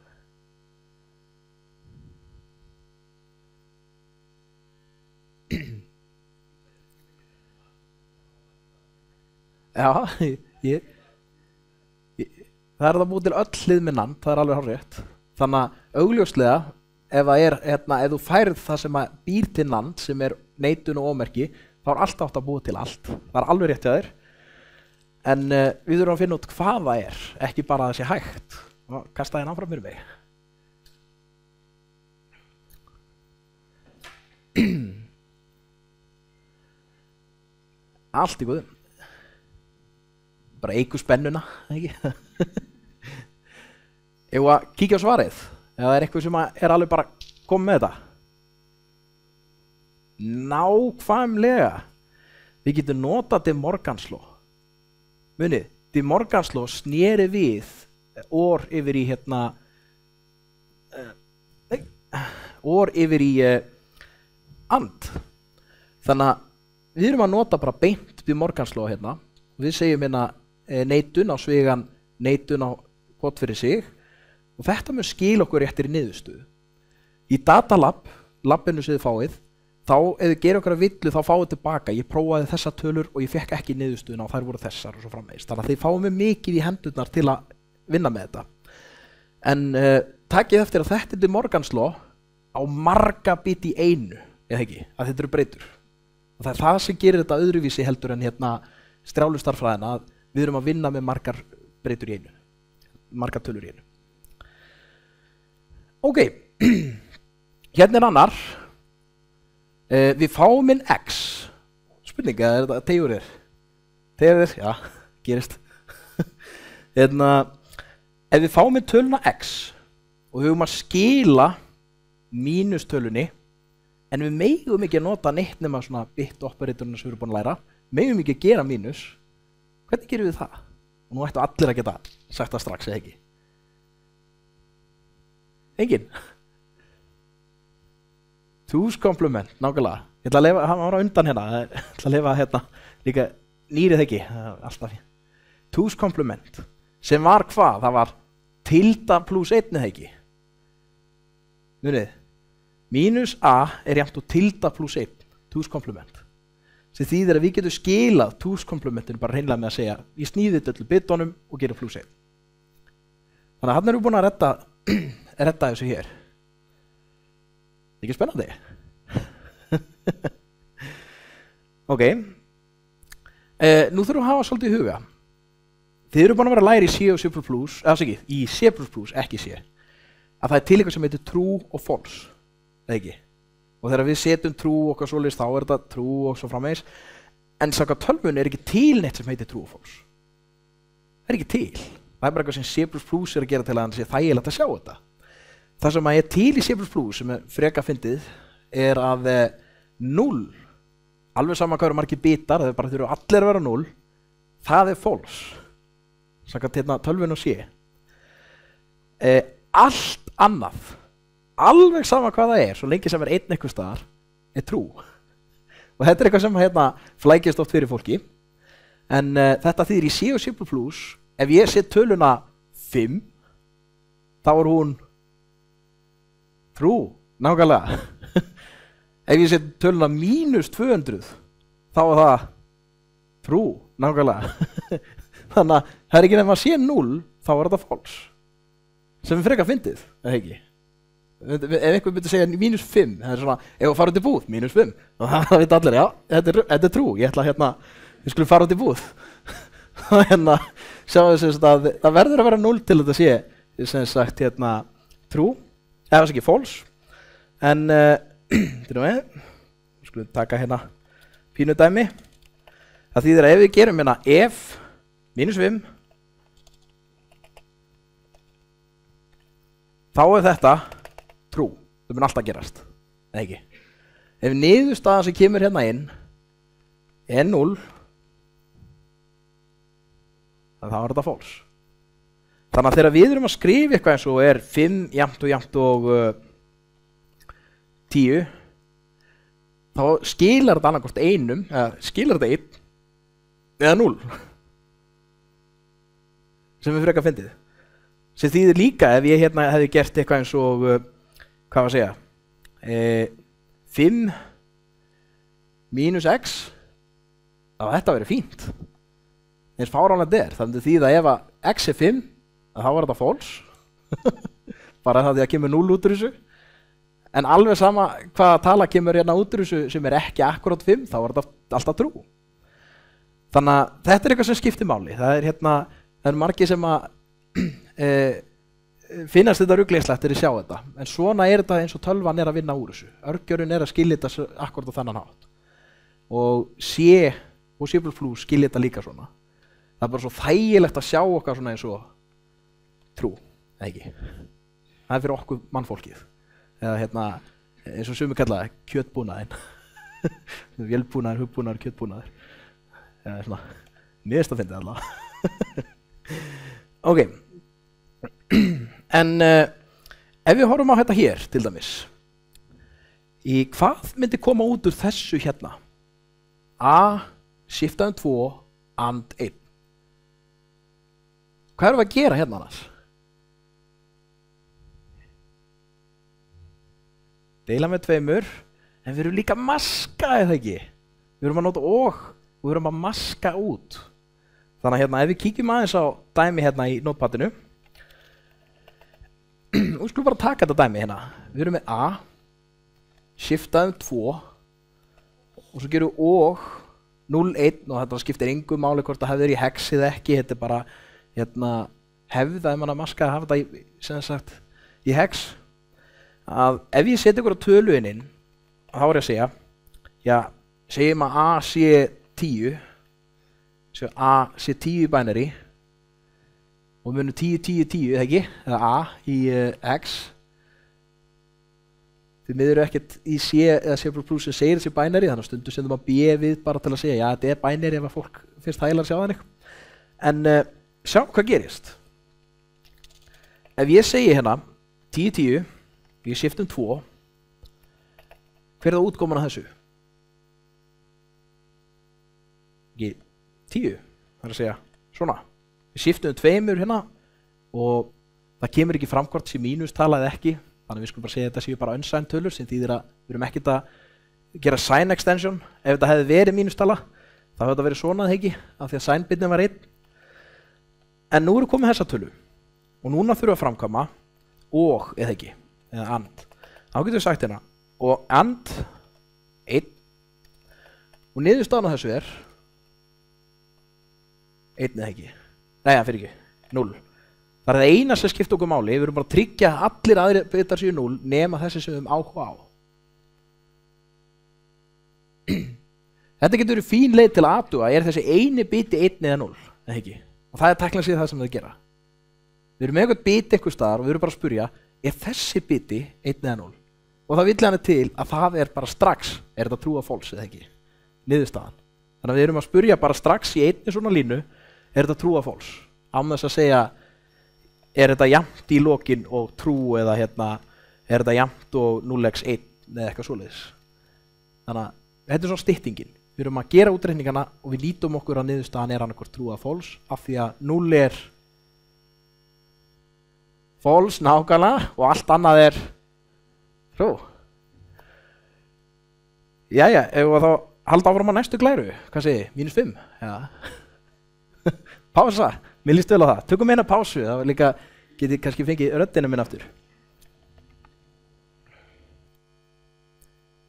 [SPEAKER 1] Já, ég, ég, það er það búið til öll hlið með nand, það er alveg hárrétt. Þannig að augljóslega, ef, er, hérna, ef þú færð það sem býr til nand, sem er neitun og ómerki, þá er alltaf átt að búið til allt. Það er alveg rétt hjá þér. En uh, við þurfum að finna út hvað það er, ekki bara að það sé hægt. Kasta hérna áfram fyrir mig. Allt í góðum. Bara eigu spennuna, ekki? Ef að kíkja á svarið, eða er eitthvað sem er alveg bara komið með þetta? Nákvæmlega. Við getum notað De Morgansló. Munið, De Morgansló sneri við or yfir í hérna uh, nei, or yfir í uh, and. Þannig að við erum að nota bara beint De Morgansló hérna. Við segjum hérna neitun á svigan, neitun á hvort fyrir sig og þetta mun skila okkur réttir í niðurstöðu. Í datalab, labbinu sem þið fáið, þá ef þið gerir okkur að villu þá fáið tilbaka. Ég prófaði þessa tölur og ég fekk ekki niðurstöðuna og þær voru þessar og svo framvegis. Þannig að þið fáum við mikið í hendurnar til að vinna með þetta. En uh, takkið eftir að þetta er De Morgansló á marga biti í einu, eða ekki, að þetta eru breytur. Og það er það sem gerir þetta öðruvísi heldur en hérna strjálustarfræðina, að við erum að vinna með margar breytur í einu, margar tölur í einu. Ok, hérna er annar. Uh, við fáum inn x. Spurninga, er þetta tegurir? Tegurir, já, gerist. Hérna, ef við fáum inn töluna x og við höfum að skila mínustölunni, en við megum ekki að nota neitt nema svona bit operatorna sem við erum búin að læra, megum ekki að gera mínus, hvernig gerum við það? Og nú ættu allir að geta sagt það strax, eða ekki? Engin? Two's complement, nákvæmlega. Ég ætla að lefa, hann var á undan hérna, ég ætla að lefa hérna líka nýrið ekki, alltaf. Two's complement, sem var hvað? Það var tilda pluss einn eða ekki? Munið, mínus a er jafnt og tilda pluss einn, two's complement. Sem þýðir að við getum skilað two's complementinu bara hreinlega með að segja ég snýði þetta öllu bitunum og gerum pluss einn. Þannig að hann erum við búin að redda, redda þessu hér. Ekki spennandi? Ok, eh, nú þurfum við að hafa svolítið í huga. Þið eru búin að vera að læra í C og C++, eða ekki, í C++, ekki C, að það er til eitthvað sem heitir true og false, eða ekki? Og þegar við setjum true og eitthvað svoleiðis, þá er þetta true og svo framvegis. En samkvæmt tölvunni er ekki til neitt sem heitir true og false. Það er ekki til. Það er bara eitthvað sem C++ er að gera til að hann sé þægilegt að sjá þetta. Það sem er til í C++, sem er freka fyndið, er að eh, núll, alveg sama hvað eru margir bitar, það er bara þurfa allir að vera núll, það er false. Samkvæmt hérna tölvunni og C. Eh, allt annað, alveg sama hvað það er, svo lengi sem er einn eitthvað staðar, er true. Og þetta er eitthvað sem hérna flækist oft fyrir fólki. En uh, þetta þýðir í C og C++, ef ég set töluna fimm, þá er hún true, nákvæmlega. Ef ég set töluna mínus tvö hundruð, þá er það true, nákvæmlega. Þannig að það er ekki nefn að sé núll, þá er þetta false. Sem er frekar fyndið, eða ekki? Ef einhver myndi segja mínus fimm, það er svona, ef við fara út í búð, mínus fimm. Og það veit allir, já, þetta er, þetta er trú, ég ætla hérna, við skulum fara út í búð. Og hérna, sjáum við sem sagt að það verður að vera núll til þetta sé, sem sagt hérna, trú, eða þess ekki, false. En, til og með, við skulum taka hérna pínu dæmi. Það þýðir að ef við gerum hérna ef, mínus fimm, þá er þetta trú, það mun alltaf gerast, eða ekki. Ef niðurstaðan sem kemur hérna inn er núll, þá er þetta false. Þannig að þegar við erum að skrifa eitthvað eins og er fimm jafnt og jafnt og uh, tíu, þá skilar þetta annarkvort einum, eða skilar þetta einn, eða núll. Sem við frekar fyndið. Sem þýðir líka ef ég hérna hefði gert eitthvað eins og, uh, hvað var að segja, e, fimm mínus x, þá þetta verið fínt. Eins fáránlega er, þannig þýða ef að x er fimm, þá var þetta false. Bara það því að kemur núll út úr þessu. En alveg sama hvaða tala kemur hérna út úr þessu sem er ekki akkurát fimm, þá var þetta alltaf trú. Þannig að þetta er eitthvað sem skiptir máli. Það er hérna, það eru margir sem að e, finnast þetta ruglingslegt þegar ég sjá þetta. En svona er þetta eins og tölvan er að vinna úr þessu. Örgjörun er að skilja þetta akkurát á þennan hátt. Og C og C plus plus skilja þetta líka svona. Það er bara svo þægilegt að sjá okkar svona eins og trú, eða ekki. Það er fyrir okkur mannfólkið. Eða hérna, eins og sumir kallaði kjötbúnaðinn. Vélbúnaður, hugbúnaður, kjötbúnaður. Eða svona, mér finnst það fyndið allavega. Ok. En uh, ef við horfum á þetta hér, til dæmis. Í hvað myndi koma út úr þessu hérna? A, skipta um tvo, and einn. Hvað erum við að gera hérna annars? Deila með tveimur, en við erum líka að maska, eða ekki? Við erum að nota og, og við erum að maska út. Þannig að hérna, ef við kíkjum aðeins á dæmi hérna í notepadinu, og við skulum bara taka þetta dæmi hérna. Við erum með A, skipta um tvo, og svo gerum við og, núll, einn, og þetta skiptir engu máli hvort það hefur í hex eða ekki, þetta er bara hérna, hefða ef mann að maska að hafa þetta í, sem sagt, í hex. Að ef ég setja ykkur á tölu inn, þá er ég að segja, já, segjum að A sé tíu, segjum A sé tíu í binary, og við munum tíu, tíu, tíu, eða ekki, eða A í uh, X. Þið miður ekkert í C eða C plus plus sem segir þessi binary, þannig að stundu sendum að B við bara til að segja, já, þetta er binary ef að fólk finnst hægilega að sjá þannig. En uh, sjá hvað gerist. Ef ég segi hérna tíu, tíu, ég skipta um tvo, hver er það útkoman af þessu? Ekki tíu, það er að segja svona. Við skiptum um tveimur hérna og það kemur ekki fram hvort sé mínustala eða ekki, þannig við skulum bara segja að þetta séu bara unsigned tölur sem þýðir að við erum ekkert að gera sign extension. Ef þetta hefði verið mínustala, þá hefði þetta verið svona, ekki, af því að sign bitinn var einn. En nú eru komið þessa tölu og núna þurfum við að framkvæma og eða ekki. Eða and. Þá getum við sagt hérna og and einn og niðurstaðan á þessu er einn eða ekki. Nei, það fyrir ekki. núll. Það er það eina sem skipta okkur máli. Við erum bara að tryggja að allir aðrir bitar séu núll nema þessi sem við höfum áhuga á. Þetta getur verið fín leið til að athuga. Er þessi eini biti einn eða núll? Eða ekki. Og það er tæknilega það sem við gera. Við erum með eitthvað biti einhver staðar og við erum bara að spyrja, er þessi biti einn eða núll? Og það vill hann til að það er bara strax, er þetta true or false eða ekki? Niðurstaðan. Þannig að við erum að spyrja bara strax í einni svona línu, er þetta true or false? Án þess að segja, er þetta jafnt í lokin og true eða hérna, er þetta jafnt og núll x einn eða eitthvað svoleiðis. Þannig að þetta er svona styttingin. Við erum að gera útreikningana og við lítum okkur að niðurstaðan er annarkvort true or false af því að núll er false nákvæmlega og allt annað er true. Jæja, ef við þá halda áfram á næstu glæru, hvað segir þið? mínus fimm? Já. Pása, mér líst vel á það. Tökum eina pásu, það var líka, getið kannski fengið röddina minn aftur.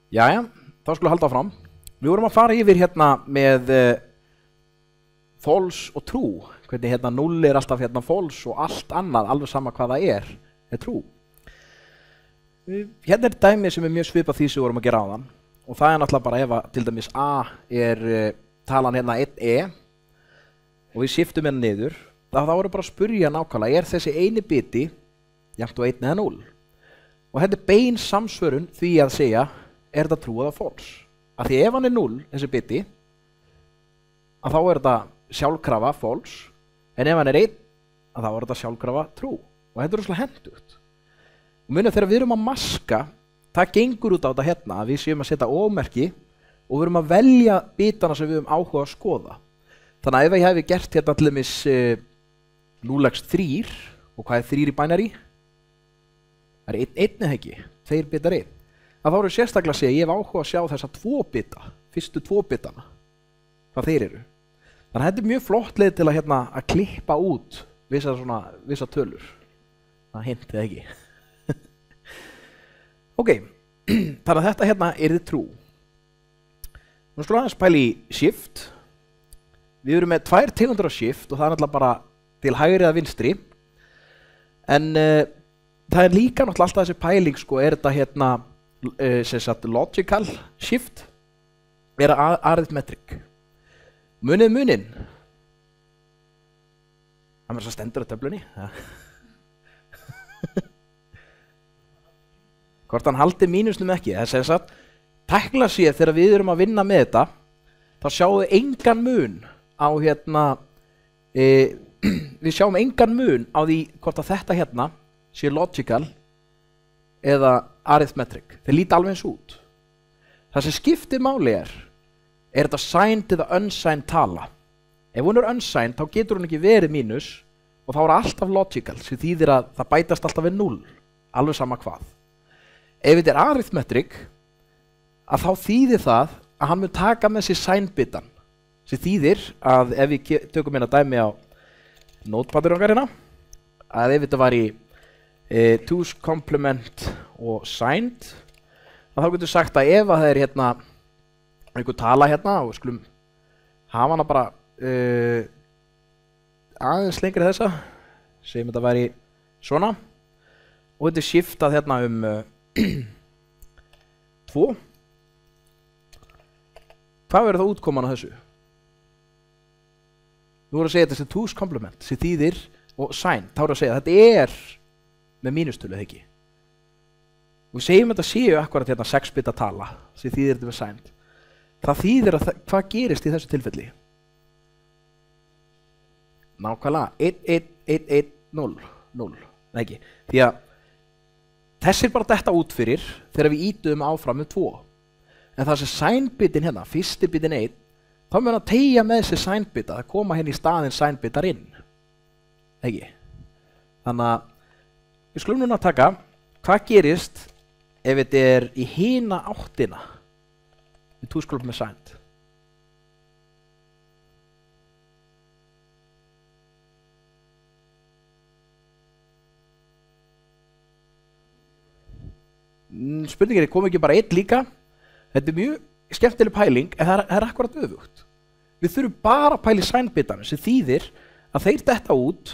[SPEAKER 1] Jæja, þá skulum við halda áfram. Við vorum að fara yfir hérna með uh, false og true. Hvernig hérna null er alltaf hérna false og allt annað, alveg sama hvað það er, er true. Hérna er dæmi sem er mjög svipað því sem við vorum að gera á þann. Og það er náttúrulega bara ef að til dæmis A er uh, talan hérna einn e og við shiftum hérna niður, þá voru bara að spyrja nákvæmlega, er þessi eini biti jafnt og einn eða núll? Og þetta er bein samsvörun því að segja, er þetta true eða false? Af því ef hann er núll, þessi biti, að þá er þetta sjálfkrafa false, en ef hann er einn, að þá er þetta sjálfkrafa true. Og þetta er rosalega hentugt. Og munið þegar við erum að maska, það gengur út á þetta hérna, að við séum að setja ómerki og við erum að velja bitana sem við höfum áhuga að skoða. Þannig að ef ég hef gert hérna til dæmis uh, núll x þrjú, og hvað er þrjú í binary? Það er einn, einn eða ekki, tveir bitar einn. Að þá eru sérstaklega að segja, ég hef áhuga að sjá þessa tvo bita, fyrstu tvo bitana, hvað þeir eru. Þannig að þetta er mjög flott leið til að, hérna, að klippa út vissa, svona, vissa tölur. Það hintið ekki. Ok, þannig að þetta hérna er þið true. Nú skulum aðeins pæla í shift. Við erum með tvær tegundir á shift og það er náttúrulega bara til hægri eða vinstri. En uh, það er líka náttúrulega alltaf þessi pæling, sko, er þetta hérna uh, sem sagt logical shift, er það arithmetic. Munið munin. Það er svo stendur á töflunni. Hvort hann haldi mínusnum ekki, það er sem sagt, tæknilega séð þegar við erum að vinna með þetta, þá sjáum við engan mun á hérna, e, við sjáum engan mun á því hvort að þetta hérna sé logical eða arithmetic. Þeir líta alveg eins út. Það sem skiptir máli er, er þetta signed eða unsigned tala. Ef hún er unsigned, þá getur hún ekki verið mínus og þá er alltaf logical, sem þýðir að það bætast alltaf við null, alveg sama hvað. Ef þetta er arithmetic, að þá þýðir það að hann mun taka með sér signbitan, sem þýðir að ef við tökum hérna dæmi á notepadur okkar hérna, að ef þetta var í e, two's complement og signed, að þá getur við sagt að ef að það er hérna einhver tala hérna og skulum hafa hana bara e, aðeins lengri þessa, segjum þetta væri svona, og þetta er shiftað hérna um tvo. Hvað verður það útkoman á þessu? Nú voru að segja þetta sem two's complement, sem þýðir og sign, þá voru að segja að þetta er með mínustölu, eða ekki? Og við segjum þetta séu akkurat hérna sex bita tala, sem þýðir þetta með signed. Það þýðir að það, hvað gerist í þessu tilfelli? Nákvæmlega, einn, einn, einn, einn, null, null, eða ekki? Því að þessir bara detta út fyrir þegar við ítum áfram með tvo. En það sem signbitin hérna, fyrsti bitin einn, þá mun að tegja með þessi signbita, það koma hérna í staðinn signbitar inn. Ekki? Þannig að við skulum núna að taka, hvað gerist ef þetta er í hina áttina við two's complement með signed? Spurningin er, kom ekki bara einn líka? Þetta er mjög skemmtileg pæling, en það er, það er akkurat öfugt. Við þurfum bara að pæla í signbitanum, sem þýðir að þeir detta út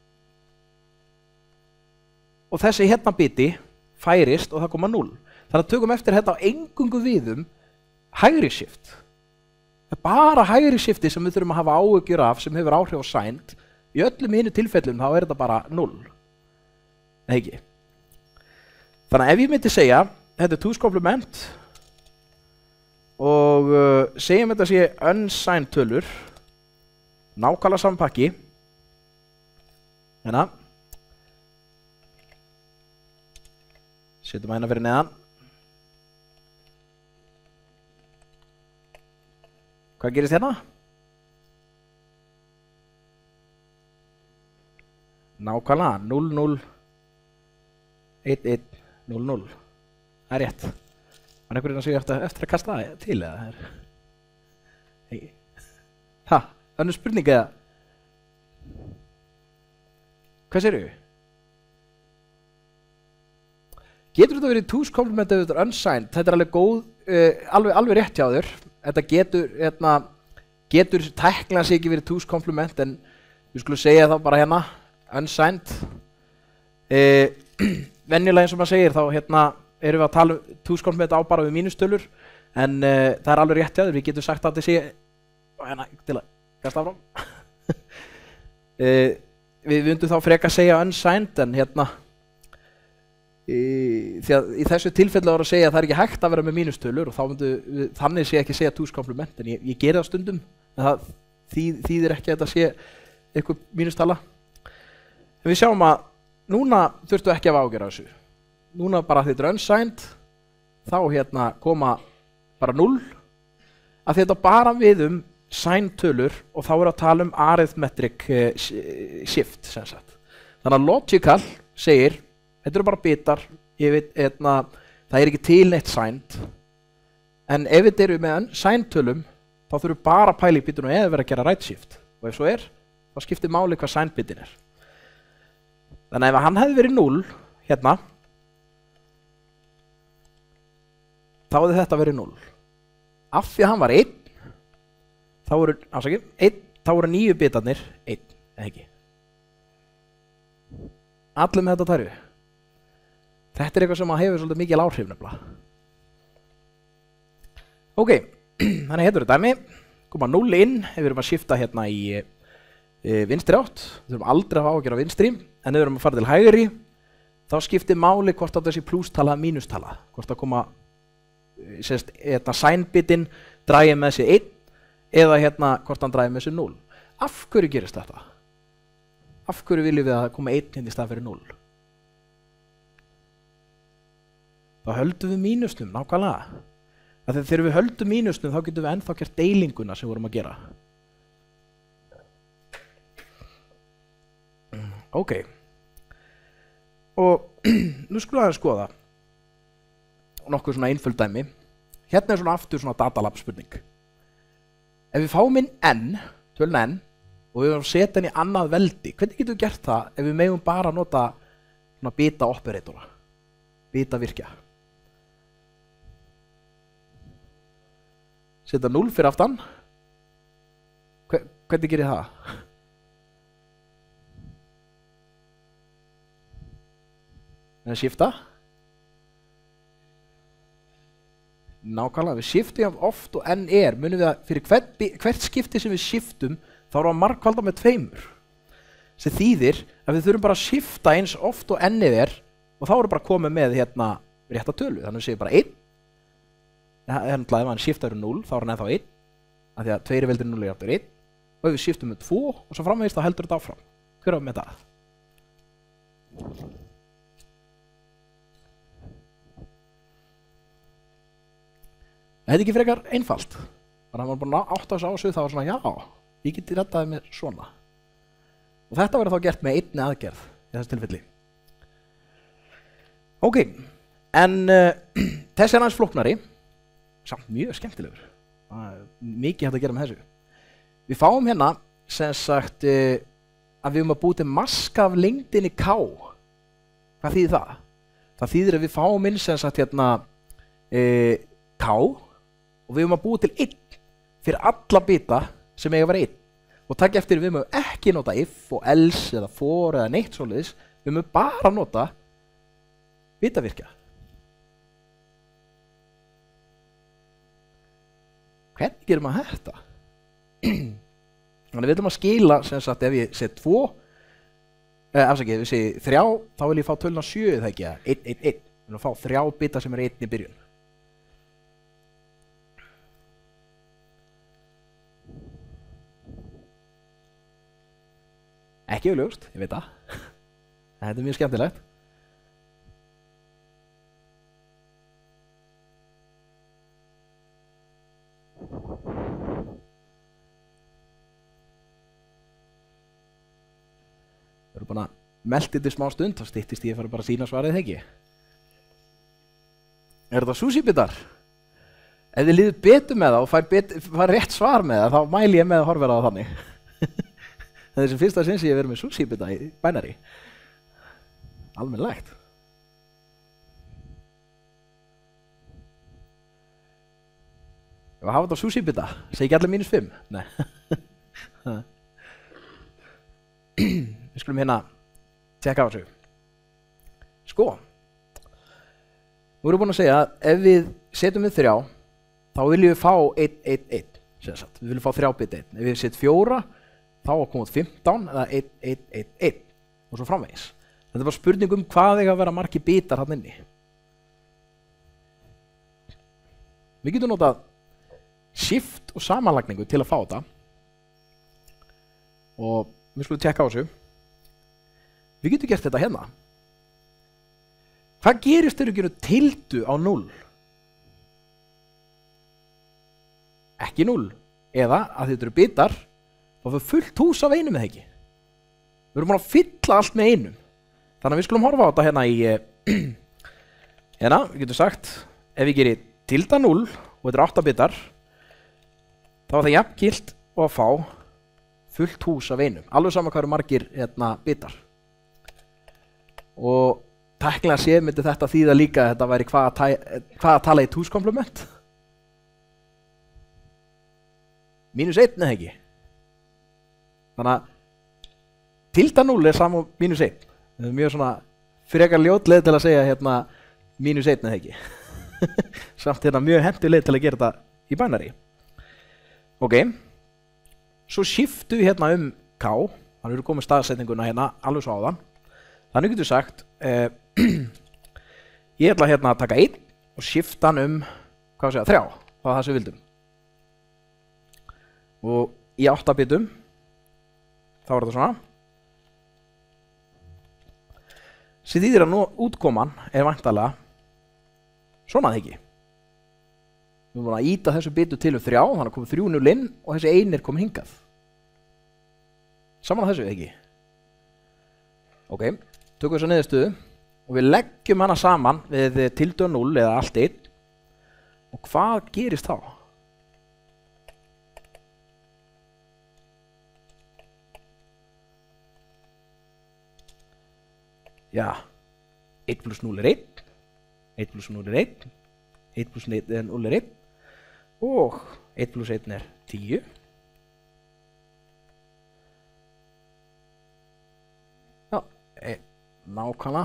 [SPEAKER 1] og þessi hérna biti færist og það koma null. Þannig að tökum eftir þetta á engungu viðum hægri shift. Það er bara hægri shifti sem við þurfum að hafa áhyggjur af sem hefur áhrif á signed. Í öllum hinu tilfellum þá er þetta bara null. Eða ekki? Þannig að ef ég myndi segja, þetta er two's complement og uh, segjum þetta sé unsigned tölur, nákvæmlega saman pakki, hérna, setjum hérna fyrir neðan. Hvað gerist hérna? Nákvæmlega, null, null, einn, einn, null, null. Það er rétt. Það er einhverjum að segja eftir, eftir að kasta það til eða? Hei. Ha, önnur spurning eða? Hvað segirðu? Getur þetta verið two's complement ef þetta er unsigned? Þetta er alveg góð uh, alveg, alveg rétt hjá þér. Þetta getur, hérna, getur tæknilega sig ekki verið twos complement, en við skulum segja þá bara hérna, unsigned. Uh, venjulega eins og maður segir, þá hérna, erum við að tala um twos complement á bara við mínustölur, en uh, það er alveg rétt hjá þér. Við getum sagt að þetta sé, hérna, til að kasta áfram. uh, við vundum þá freka að segja unsigned, en hérna, Í, því að í þessu tilfelli var að segja að það er ekki hægt að vera með mínustölur og þá myndu við, þannig sé ekki segja twos complement, en ég, ég geri það stundum, en það þýð, þýðir ekki að þetta sé eitthvað mínustala. En við sjáum að núna þurftu ekki að ágjöra þessu. Núna bara þetta er unsigned, þá hérna koma bara null, að þetta bara við um signed tölur og þá er að tala um arithmetic uh, shift sem sagt. Þannig að logical segir þetta eru bara bitar, ég veit, etna, það er ekki til neitt signed, en ef þetta eru með signed tölum, þá þurfum bara að pæla í bitunum eða vera að gera right shift, og ef svo er, þá skiptir máli hvað signed bitin er. Þannig að ef hann hefði verið null, hérna, þá hefði þetta verið null. Af því að hann var einn, þá voru, ásaki, einn, þá voru níu bitarnir einn, eða ekki. Allir með þetta tærfi. Þetta er eitthvað sem að hefur svolítið mikil áhrif nefnilega. Ok, þannig heitur þetta dæmi. Koma null inn, ef við erum að skipta hérna í e, vinstri átt. Við þurfum aldrei að hafa ágjör á vinstri, en ef við erum að fara til hægri, þá skiptir máli hvort að þessi plústala eða mínustala. Hvort að koma, sérst, hérna signed-bitinn dragi með sér einn, eða hérna hvort hann dragi með sér null. Af hverju gerist þetta? Af hverju viljum við að koma einn inn í stað fyrir null? Þá höldum við mínusnum, nákvæmlega. Þegar við höldum mínusnum, þá getum við ennþá gert deilinguna sem við vorum að gera. Ok. Og nú skulum við að skoða nokkuð svona einföld dæmi. Hérna er svona aftur svona datalab spurning. Ef við fáum inn n, töluna n, og við erum að setja henni í annað veldi, hvernig getum við gert það ef við megum bara nota svona bita operatora, bita virkja? Setja null fyrir aftan. Hver, hvernig gerir það? En skipta. Nákvæmlega, við skiptum oft og n er, munum við að fyrir hvert, hvert skipti sem við skiptum, þá erum við að margfalda með tveimur. Sem þýðir að við þurfum bara að skipta eins oft og n er, og þá erum við bara komið með hérna rétta tölu. Þannig að við segjum bara einn. Ef hann skiptar um null, þá er hann ennþá einn, af því að tveir veldir null er aftur einn, og ef við skiptum með tvo, og svo framvegist þá heldur þetta áfram. Hver á með það? Þetta er ekki frekar einfalt. Þannig að hann var bara átt á þessu ásug, þá var svona, já, ég geti rettaði með svona. Og þetta verður þá gert með einni aðgerð í þessu tilfelli. Ok, en uh, þessi er aðeins flóknari, samt mjög skemmtilegur. Það er mikið hægt að gera með þessu. Við fáum hérna, sem sagt, uh, að við erum að búið til maska af lengdinni k. Hvað þýðir það? Það þýðir að við fáum inn, sem sagt, hérna, uh, k, og við erum að búið til einn fyrir alla bita sem eiga að vera einn. Og takk eftir við erum ekki nota if og else eða for eða neitt svoleiðis, við erum bara að nota bitavirkja. Hvernig gerum maður þetta? Þannig við viljum að skila, sem sagt, ef ég segi tvo, eh, afsakið, ef ég segi þrjá, þá vil ég fá töluna sjö, það ekki, einn, einn, einn. Við viljum að fá þrjá bita sem er einn í byrjun. Ekki augljóst, ég veit það. Þetta er mjög skemmtilegt. Við erum bara meldt þetta smá stund, þá styttist ég að fara bara að sína svarið, ekki? Er þetta sushi-bitar? Ef þið líður betur með það og fær, bet, fær rétt svar með það, þá mæli ég með að horfa það þannig. Það er sem fyrsta sinns ég verið með sushi-bita í bænari. Almennilegt. Ef að hafa þetta á sushi-bita, segi ekki allir mínus fimm? Nei. Við skulum hérna tjekka á þessu. Sko, nú erum við búin að segja að ef við setjum við þrjá, þá viljum við fá einn, einn, einn, sem sagt. Við viljum fá þrjá bit einn. Ef við setjum fjóra, þá að koma út fimmtán eða einn, einn, einn, einn og svo framvegis. Þetta var spurning um hvað eiga að vera margir bitar hann inni. Við getum notað shift og samanlagningu til að fá þetta og við skulum tjekka á þessu. Við getum gert þetta hérna. Hvað gerist þegar við gerum tildu á núll? Ekki núll. Eða að þetta eru bitar þá fyrir fullt hús af einum eða ekki. Við erum búin að fylla allt með einum. Þannig að við skulum horfa á þetta hérna í hérna, við getum sagt ef við gerum tilda núll og þetta eru átta bitar þá er það jafn gilt og að fá fullt hús af einum. Alveg saman hvað eru margir hérna, bitar. Og tæknilega séð myndi þetta þýða líka að þetta væri hvað að, tæ, hvað að tala í túskomplement. Mínus einn eða ekki. Þannig að tilda núll er saman mínus einn. Það er mjög svona frekar ljótleið til að segja hérna mínus einn eða ekki. Samt hérna mjög hentuleið til að gera þetta í binary. Ok, svo shiftu við hérna um K, þannig við komum staðsetninguna hérna alveg svo áðan. Þannig getur sagt, eh, ég ætla hérna að taka einn og shifta hann um, hvað segja, þrjá, það var það sem við vildum. Og í átta bitum, þá var þetta svona. Sér þýðir að nú útkoman er væntanlega svona það ekki. Við erum búin að íta þessu bitu til um þrjá, þannig að komið þrjú núll inn og þessi einir komið hingað. Saman að þessu ekki. Ok, tökum þessa niðurstöðu og við leggjum hana saman við tildu núll eða allt einn. Og hvað gerist þá? Já, einn pluss núll er einn, einn pluss núll er einn, einn pluss núll er einn og einn pluss einn er tíu. Já, nákvæmlega.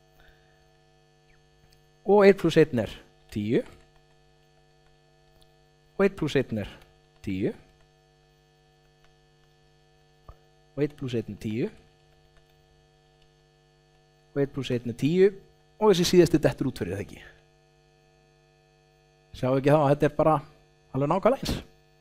[SPEAKER 1] Og einn pluss einn er tíu. Og einn pluss einn er tíu. Og einn pluss einn er tíu. Og einn pluss einn er tíu. Og þessi síðasti dettur út fyrir það ekki. Sjáu ekki þá að þetta er bara alveg nákvæmlega eins.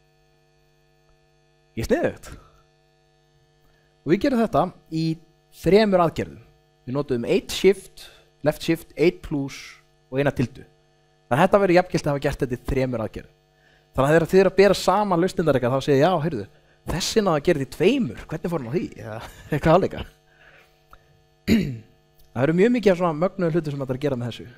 [SPEAKER 1] Ég sniðugt. Og við gerum þetta í þremur aðgerðum. Við notum eitt shift, left shift, eitt plus og eina tildu. Þannig að þetta verður jafngilt að hafa gert þetta í þremur aðgerðum. Þannig að þegar þið eru að bera saman lausnindar eitthvað þá segja já, heyrðu, þessin að það gerir því tveimur, hvernig fór hann á því? Ja, eitthvað áleika. Það eru mjög mikið af svona mögnuðu hluti sem þetta er að gera með þessu.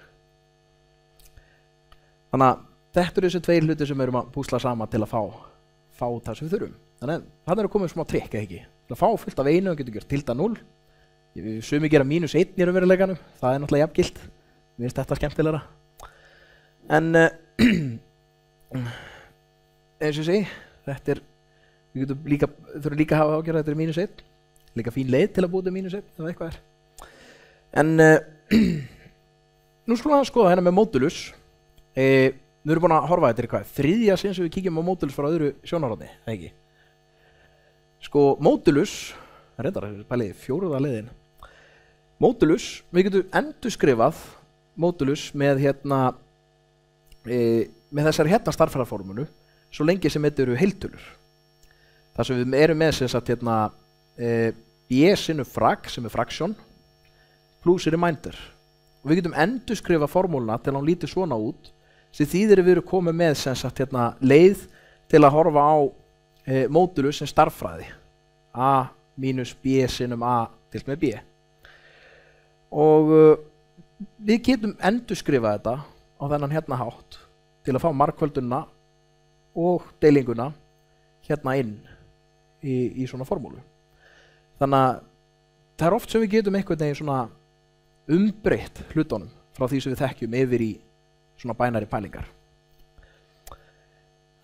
[SPEAKER 1] Þannig að þetta eru þessi tveir hluti sem við erum að púsla saman til að fá, fá það sem við þurfum. Þannig að það eru komið smá trikk, eða ekki? Til að fá fullt af einu og getur gjört tilda núll. Sumi gera mínus einn í raunveruleikanum, það er náttúrulega jafngilt. Mér finnst þetta skemmtilegra. En uh, eins og ég segi, þetta er, við getum líka, þurfum líka að hafa ágjörð að þetta er mínus einn. Líka fín leið til að búa til mínus einn, eða eitthvað er. En uh, nú skulum við að skoða hérna með modulus. E, við erum búin að horfa þetta er eitthvað þriðja sinn sem við kíkjum á modulus frá öðru sjónarhorni, eða ekki? Sko, modulus, það er reyndar, bælið fjóruða leiðin. Modulus, við getum endurskrifað modulus með hérna, e, með þessari hérna starffræðiformunu, svo lengi sem þetta eru heiltölur. Það sem við erum með sem sagt hérna, e, B sinu frag, sem er fraction, plus reminder. Og við getum endurskrifað formúluna til að hún líti svona út, sem þýðir við erum komið með sem sagt hérna leið til að horfa á e, módulus sem starffræði. A mínus B sinnum A til með B. Og uh, við getum endurskrifað þetta á þennan hérna hátt til að fá margföldunna og deilinguna hérna inn í, í svona formúlu. Þannig að það er oft sem við getum einhvern veginn svona umbreytt hlutunum frá því sem við þekkjum yfir í svona binary pælingar.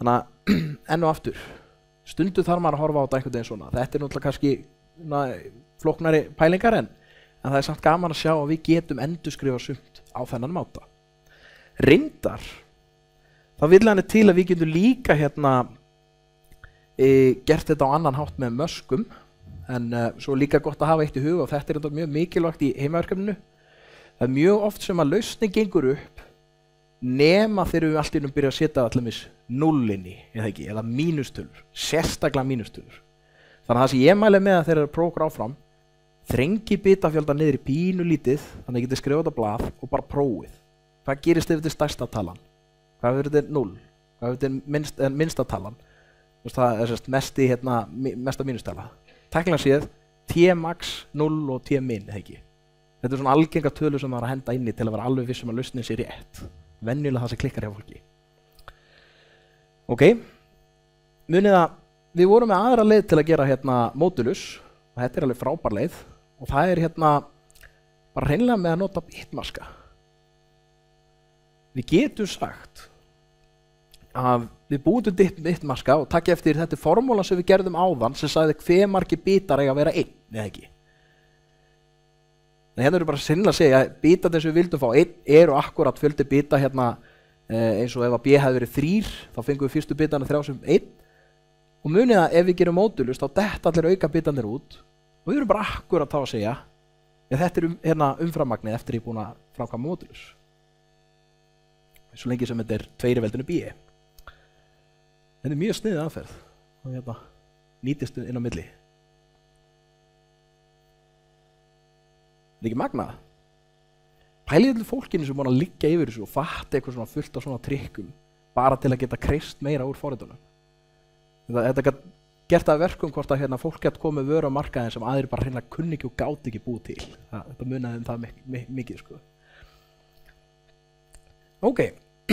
[SPEAKER 1] Þannig að enn og aftur, stundu þarf maður að horfa á þetta einhvern veginn svona. Þetta er náttúrulega kannski na, flóknari pælingar en, en það er samt gaman að sjá að við getum endurskrifa sumt á þennan máta. Reyndar, þá vill hann til að við getum líka hérna e, gert þetta á annan hátt með möskum, en uh, svo líka gott að hafa eitt í huga og þetta er þetta mjög mikilvægt í heimaverkefninu. Það er mjög oft sem að lausnin gengur upp nema þegar við allt innum byrja að setja allir nullinni, eða ekki, eða mínustölur, sérstaklega mínustölur. Þannig að það sem ég mæli með að þeir eru prófur áfram, þrengi bitafjölda niður í pínu lítið, þannig að ég geti skrifað þetta blað og bara prófið. Hvað gerist ef þetta er stærsta talan? Hvað ef þetta er null? Hvað ef þetta er minnst, minnsta talan? Það er sérst mesti, hérna, mesta mínustala. Tæknilega séð, t max, null og t min, eða ekki. Þetta er svona algenga tölu sem það er að henda inni til að vera alveg vissum að lausnin sé rétt. Venjulega það sem klikkar hjá fólki. Ok, munið að við vorum með aðra leið til að gera hérna módulus, og þetta er alveg frábær leið, og það er hérna bara hreinlega með að nota bitmaska. Við getum sagt að við búum til bitmaska og takk eftir þetta formúla sem við gerðum áðan sem sagði hve margir bitar eiga að vera einn, eða ekki. En hérna erum við bara sennilega að segja að bitarnir sem við vildum fá einn eru akkurat fjöldi bita hérna eh, eins og ef að B hefði verið þrír, þá fengum við fyrstu bitarnir þrjá sem einn. Og munið að ef við gerum módulus þá detta allir auka bitarnir út og við erum bara akkurat þá að segja að þetta er um, hérna, umframmagnið eftir ég búin að framkvæma módulus. Svo lengi sem þetta er tveir í veldinu B. Þetta er mjög sniðið aðferð og hérna nýtist inn á milli. Þetta er ekki magnað. Pælið til fólkinu sem búin að liggja yfir þessu og fatta eitthvað svona fullt af svona trikkum bara til að geta kreist meira úr forritunum. Þetta, þetta gat gert að verkum hvort að hérna, fólk gett komið vöru á markaðin sem aðrir bara hreinlega kunni ekki og gáti ekki búið til. Það, þetta munaði um það mikið, mikið, mikið sko. Ok.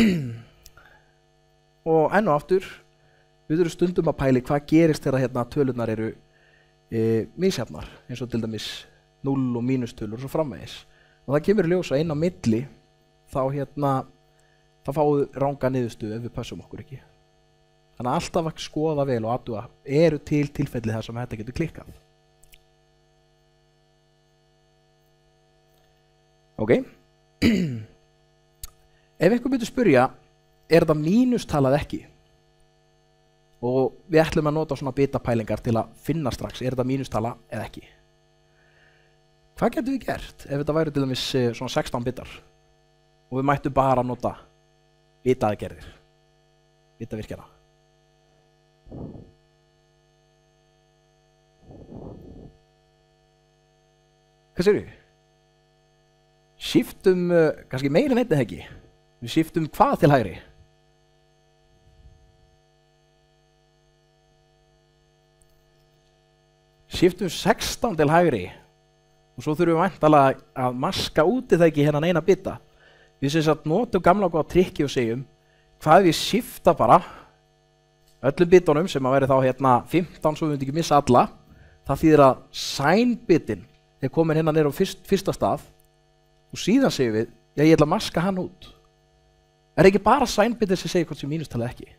[SPEAKER 1] Og enn og aftur, við erum stundum að pæli hvað gerist þegar hérna, tölurnar eru e, misjafnar, eins og til dæmis null og mínustölur og svo framvegis. Og það kemur í ljós að inn á milli þá hérna, þá fáum við ranga niðurstöðu ef við pössum okkur ekki. Þannig að alltaf að skoða vel og athuga eru til tilfelli þar sem þetta getur klikkað. Ok. Ef einhver myndi spyrja, er þetta mínustalað ekki? Og við ætlum að nota svona bitapælingar til að finna strax, er þetta mínustala eða ekki? Hvað getum við gert ef þetta væri til dæmis svona sextán bitar og við mættum bara að nota bitaðgerðir, bitavirkjana? Hvað segir við? Skiptum uh, kannski meira en einn eða ekki? Við skiptum hvað til hægri? Skiptum sextán til hægri og svo þurfum við væntanlega að maska úti það ekki hérna eina bita. Við sem sagt notum gamla góða trikki og segjum hvað við skipta bara öllum bitunum sem að veri þá hérna fimmtán svo við myndum ekki missa alla. Það þýðir að sine-bitin er komin hérna nýr á fyrst, fyrsta stað og síðan segjum við, já ég ætla að maska hann út. Er ekki bara sine-bitin sem segir hvort sem mínustalið ekki?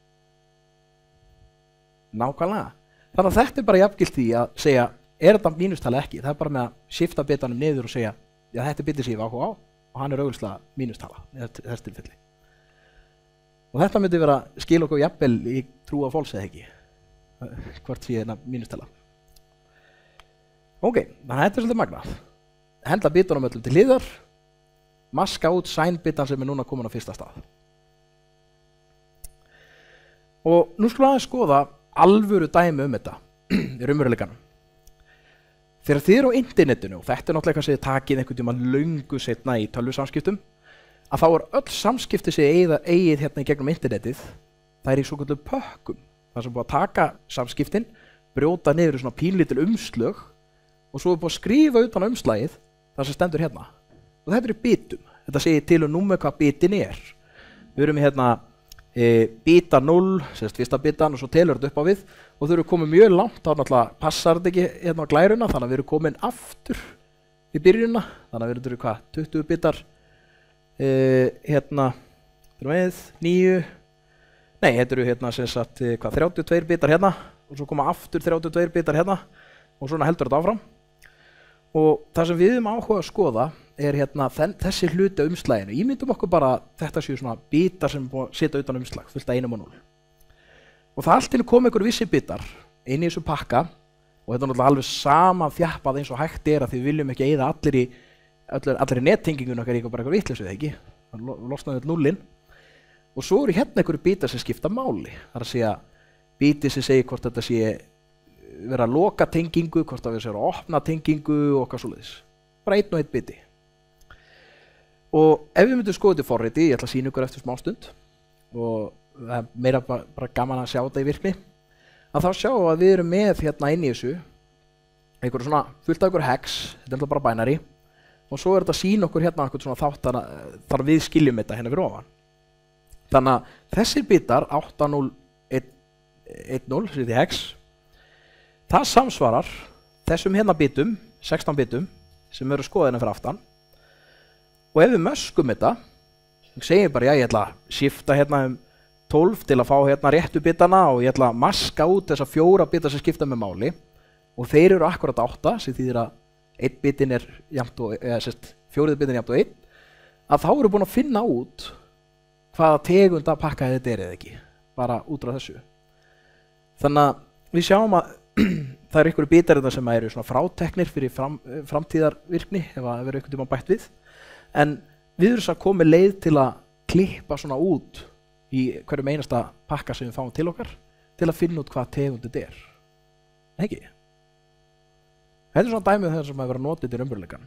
[SPEAKER 1] Nákvæmlega. Þannig að þetta er bara jafngilt því að segja, er þetta mínustalið ekki? Það er bara með að skipta bitanum niður og segja, já þetta er bitið sem ég var áhuga á og hann er augljóslega mínustala í þessu tilfelli. Og þetta myndi vera skil okkur jafnvel í trú á fólks eða ekki, hvort sé hérna mínustala. Ok, þannig að þetta er svolítið magnað. Henda bitunum öllum til hliðar, maska út sine-bitan sem er núna komin á fyrsta stað. Og nú skulum við aðeins skoða alvöru dæmi um þetta í raunveruleikanum. Þegar þið eru á internetinu, og þetta er náttúrulega eitthvað sem þið takið einhvern tíma löngu seinna í tölvusamskiptum, að þá er öll samskipti sem eigið, eigið hérna í gegnum internetið, það er í svokölluðum pökkum. Það sem er búið að taka samskiptin, brjóta niður í svona pínlítil umslög og svo er búið að skrifa utan á umslagið það sem stendur hérna. Og þetta er í bitum. Þetta segir til um númer hvað bitin er. Við erum í hérna E, bita null, sérst fyrsta bitan og svo telur þetta upp á við og þau eru komið mjög langt, þá náttúrulega passar þetta ekki hérna á glæruna, þannig að við erum komin aftur í byrjunna, þannig að við erum hvað, tuttugu bitar e, hérna, við, níu, nei, þetta eru hérna sem sagt hvað, þrjátíu og tveir bitar hérna og svo koma aftur þrjátíu og tveir bitar hérna og svona heldur þetta áfram. Og það sem við erum áhuga að skoða er hérna þessi hluti á umslaginu. Ímyndum okkur bara að þetta séu svona bitar sem er búið að setja utan umslag, fullt af einum og núll. Og það allt til að koma ykkur vissi bitar inn í þessu pakka og þetta er náttúrulega alveg sama þjappað eins og hægt er að því við viljum ekki eyða allir í allir, allir í nettengingun okkar í bara eitthvað vitleysu, eða ekki? Það losnaði öll núllin. Og svo eru hérna einhverju bitar sem skipta máli. Það er að segja biti sem segir hvort þetta sé vera að loka tengingu, hvort það vera að opna tengingu og okkar svoleiðis. Bara einn og einn biti. Og ef við myndum skoða þetta forriti, ég ætla að sýna ykkur eftir smá stund og það er meira bara, bara gaman að sjá þetta í virkni, að þá sjáum við að við erum með hérna inn í þessu einhverju svona fullt af ykkur hex, þetta er bara binary og svo er þetta að sýna okkur hérna einhvern svona þáttan þar við skiljum þetta hérna fyrir ofan. Þannig að þessir bitar átta núll eitt núll sem þetta er hex, það samsvarar þessum hérna bitum, sextán bitum sem eru skoðina fyrir aftan og ef við möskum þetta, segjum bara já ég ætla að skipta hérna um tólf til að fá hérna réttu bitana og ég ætla að maska út þessa fjóra bita sem skipta með máli og þeir eru akkurat átta sem þýðir að einn bitin er jafnt og, eða sérst fjórið bitin er jafnt og einn, að þá eru búin að finna út hvaða tegund að pakka þetta er eða ekki, bara út frá þessu. Þannig að við sjáum að það eru einhverju bitar þetta sem eru svona fráteknir fyrir fram, framtíðarvirkni ef það verður einhvern tímann bætt við, en við erum að koma leið til að klippa svona út í hverjum einasta pakka sem við fáum til okkar til að finna út hvað tegund þetta er. Ekki? Þetta er svona dæmið þegar sem að vera notið til raunveruleikann.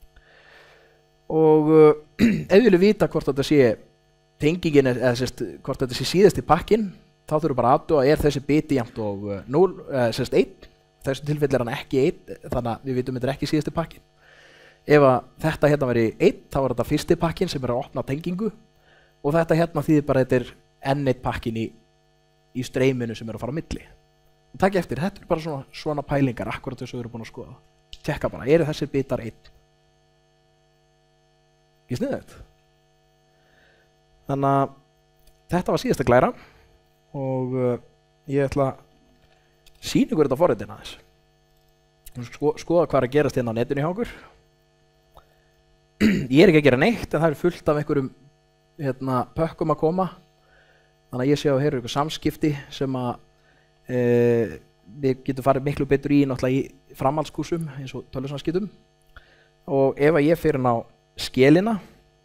[SPEAKER 1] Og uh, ef við viljum vita hvort þetta sé tengingin, eða sérst, hvort þetta sé síðasti pakkin, þá þurfum við bara að athuga er þessi biti jafnt og núll, eða sérst einn, þessu tilfelli er hann ekki einn, þannig að við vitum þetta er ekki síðasti pakkin. Ef að þetta hérna veri einn, þá er þetta fyrsti pakkin sem er að opna tengingu og þetta hérna þýðir bara að þetta er enn eitt pakkin í, í streyminu sem er að fara á milli. Og takk eftir, þetta er bara svona, svona pælingar, akkurat þess að við erum búin að skoða. Tjekka bara, eru þessir bitar einn? Ekki sniðugt? Þannig að þetta var síðasta glæra og uh, ég ætla að sýna ykkur þetta forritin aðeins. Sko, skoða hvað er að gerast hérna á netinu hjá okkur. Ég er ekki að gera neitt en það er fullt af einhverjum hérna, pökkum að koma. Þannig að ég sé að hér eru ykkur samskipti sem að e, við getum farið miklu betur í náttúrulega í framhaldskúrsum eins og tölvusamskiptum. Og ef að ég fer inn á skélina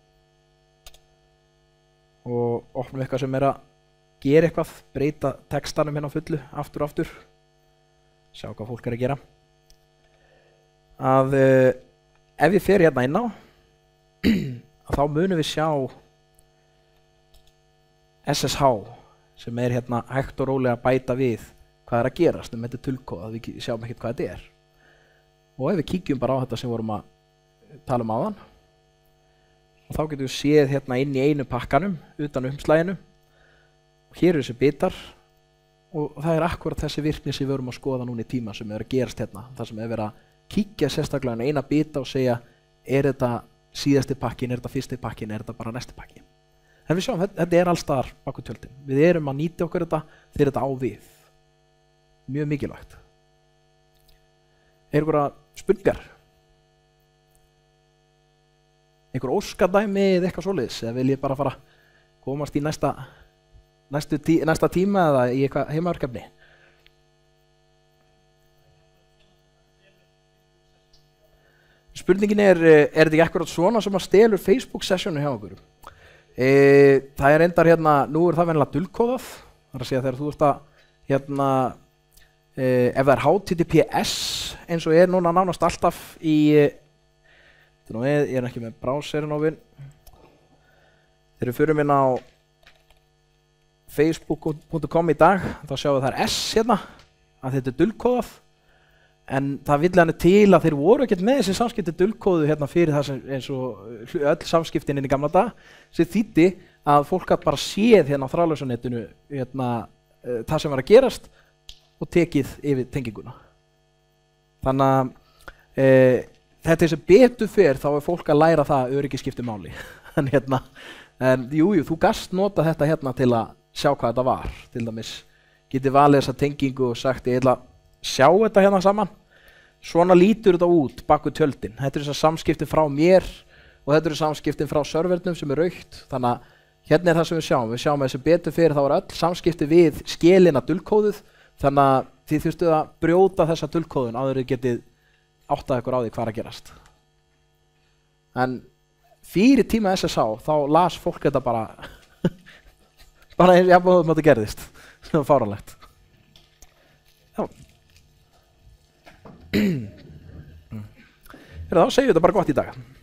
[SPEAKER 1] og opnum eitthvað sem er að gera eitthvað, breyta textanum hérna á fullu, aftur og aftur, sjá hvað fólk er að gera. Að uh, ef ég fer hérna inn á, þá munum við sjá S S H sem er hérna hægt og rólega að bæta við hvað er að gerast um þetta tölkóð, að við sjáum ekkert hvað þetta er. Og ef við kíkjum bara á þetta sem vorum að tala um áðan, og þá getum við séð hérna inn í einu pakkanum utan umslaginu og hér eru þessi bitar og það er akkurat þessi virkni sem við erum að skoða núna í tíma sem er að gerast hérna, það sem er verið að kíkja sérstaklega eina bita og segja er þetta síðasti pakkin, er þetta fyrsti pakkin, er þetta bara næsti pakkin. En við sjáum, þetta er alls staðar baku tjöldin. Við erum að nýta okkur þetta þegar þetta á við. Mjög mikilvægt. Er einhverja spurningar? Einhver óskadæmi eða eitthvað svoleiðis, eða vil ég bara fara að komast í næsta, tí, næsta tíma eða í eitthvað heimaverkefni? Spurningin er, er þetta ekki akkurat svona sem að stelur Facebook sessionu hjá okkur? E, það er endar hérna, nú er það venjulega dulkóðað, það er að segja þegar þú ert að, hérna, e, ef það er H T T P S eins og er núna nánast alltaf í, nú, ég er ekki með browserin ofinn. Þegar við förum inn á facebook punktur com í dag, þá sjáum við það er S hérna, að þetta er dulkóðað. En það vill hann til að þeir voru ekkert með þessi samskipti dulkóðu hérna fyrir það sem eins og öll samskiptin inn í gamla dag, sem þýddi að fólk hatt bara séð hérna á þráðlausanetinu hérna, uh, það sem var að gerast og tekið yfir tenginguna. Þannig að uh, þetta er sem betur fer þá er fólk að læra það að öryggi skiptir máli. en hérna, en jú, jú, þú gast nota þetta hérna til að sjá hvað þetta var. Til dæmis getið valið þessa tengingu og sagt ég ætla að sjá þetta hérna saman. Svona lítur þetta út bak við tjöldin. Þetta er þessar samskiptin frá mér og þetta eru samskiptin frá servernum sem er rautt. Þannig að hérna er það sem við sjáum. Við sjáum að þessi betur fyrir þá er öll samskipti við skilina dulkóðuð. Þannig að þið þurftuð að brjóta þessa dulkóðun áður þið getið áttað ykkur á því hvað er að gerast. En fyrir tíma S S H þá las fólk þetta bara bara eins og jafnveg um þetta gerðist. Það var fáránlegt. Já. Þá segjum við þetta bara gott í dag.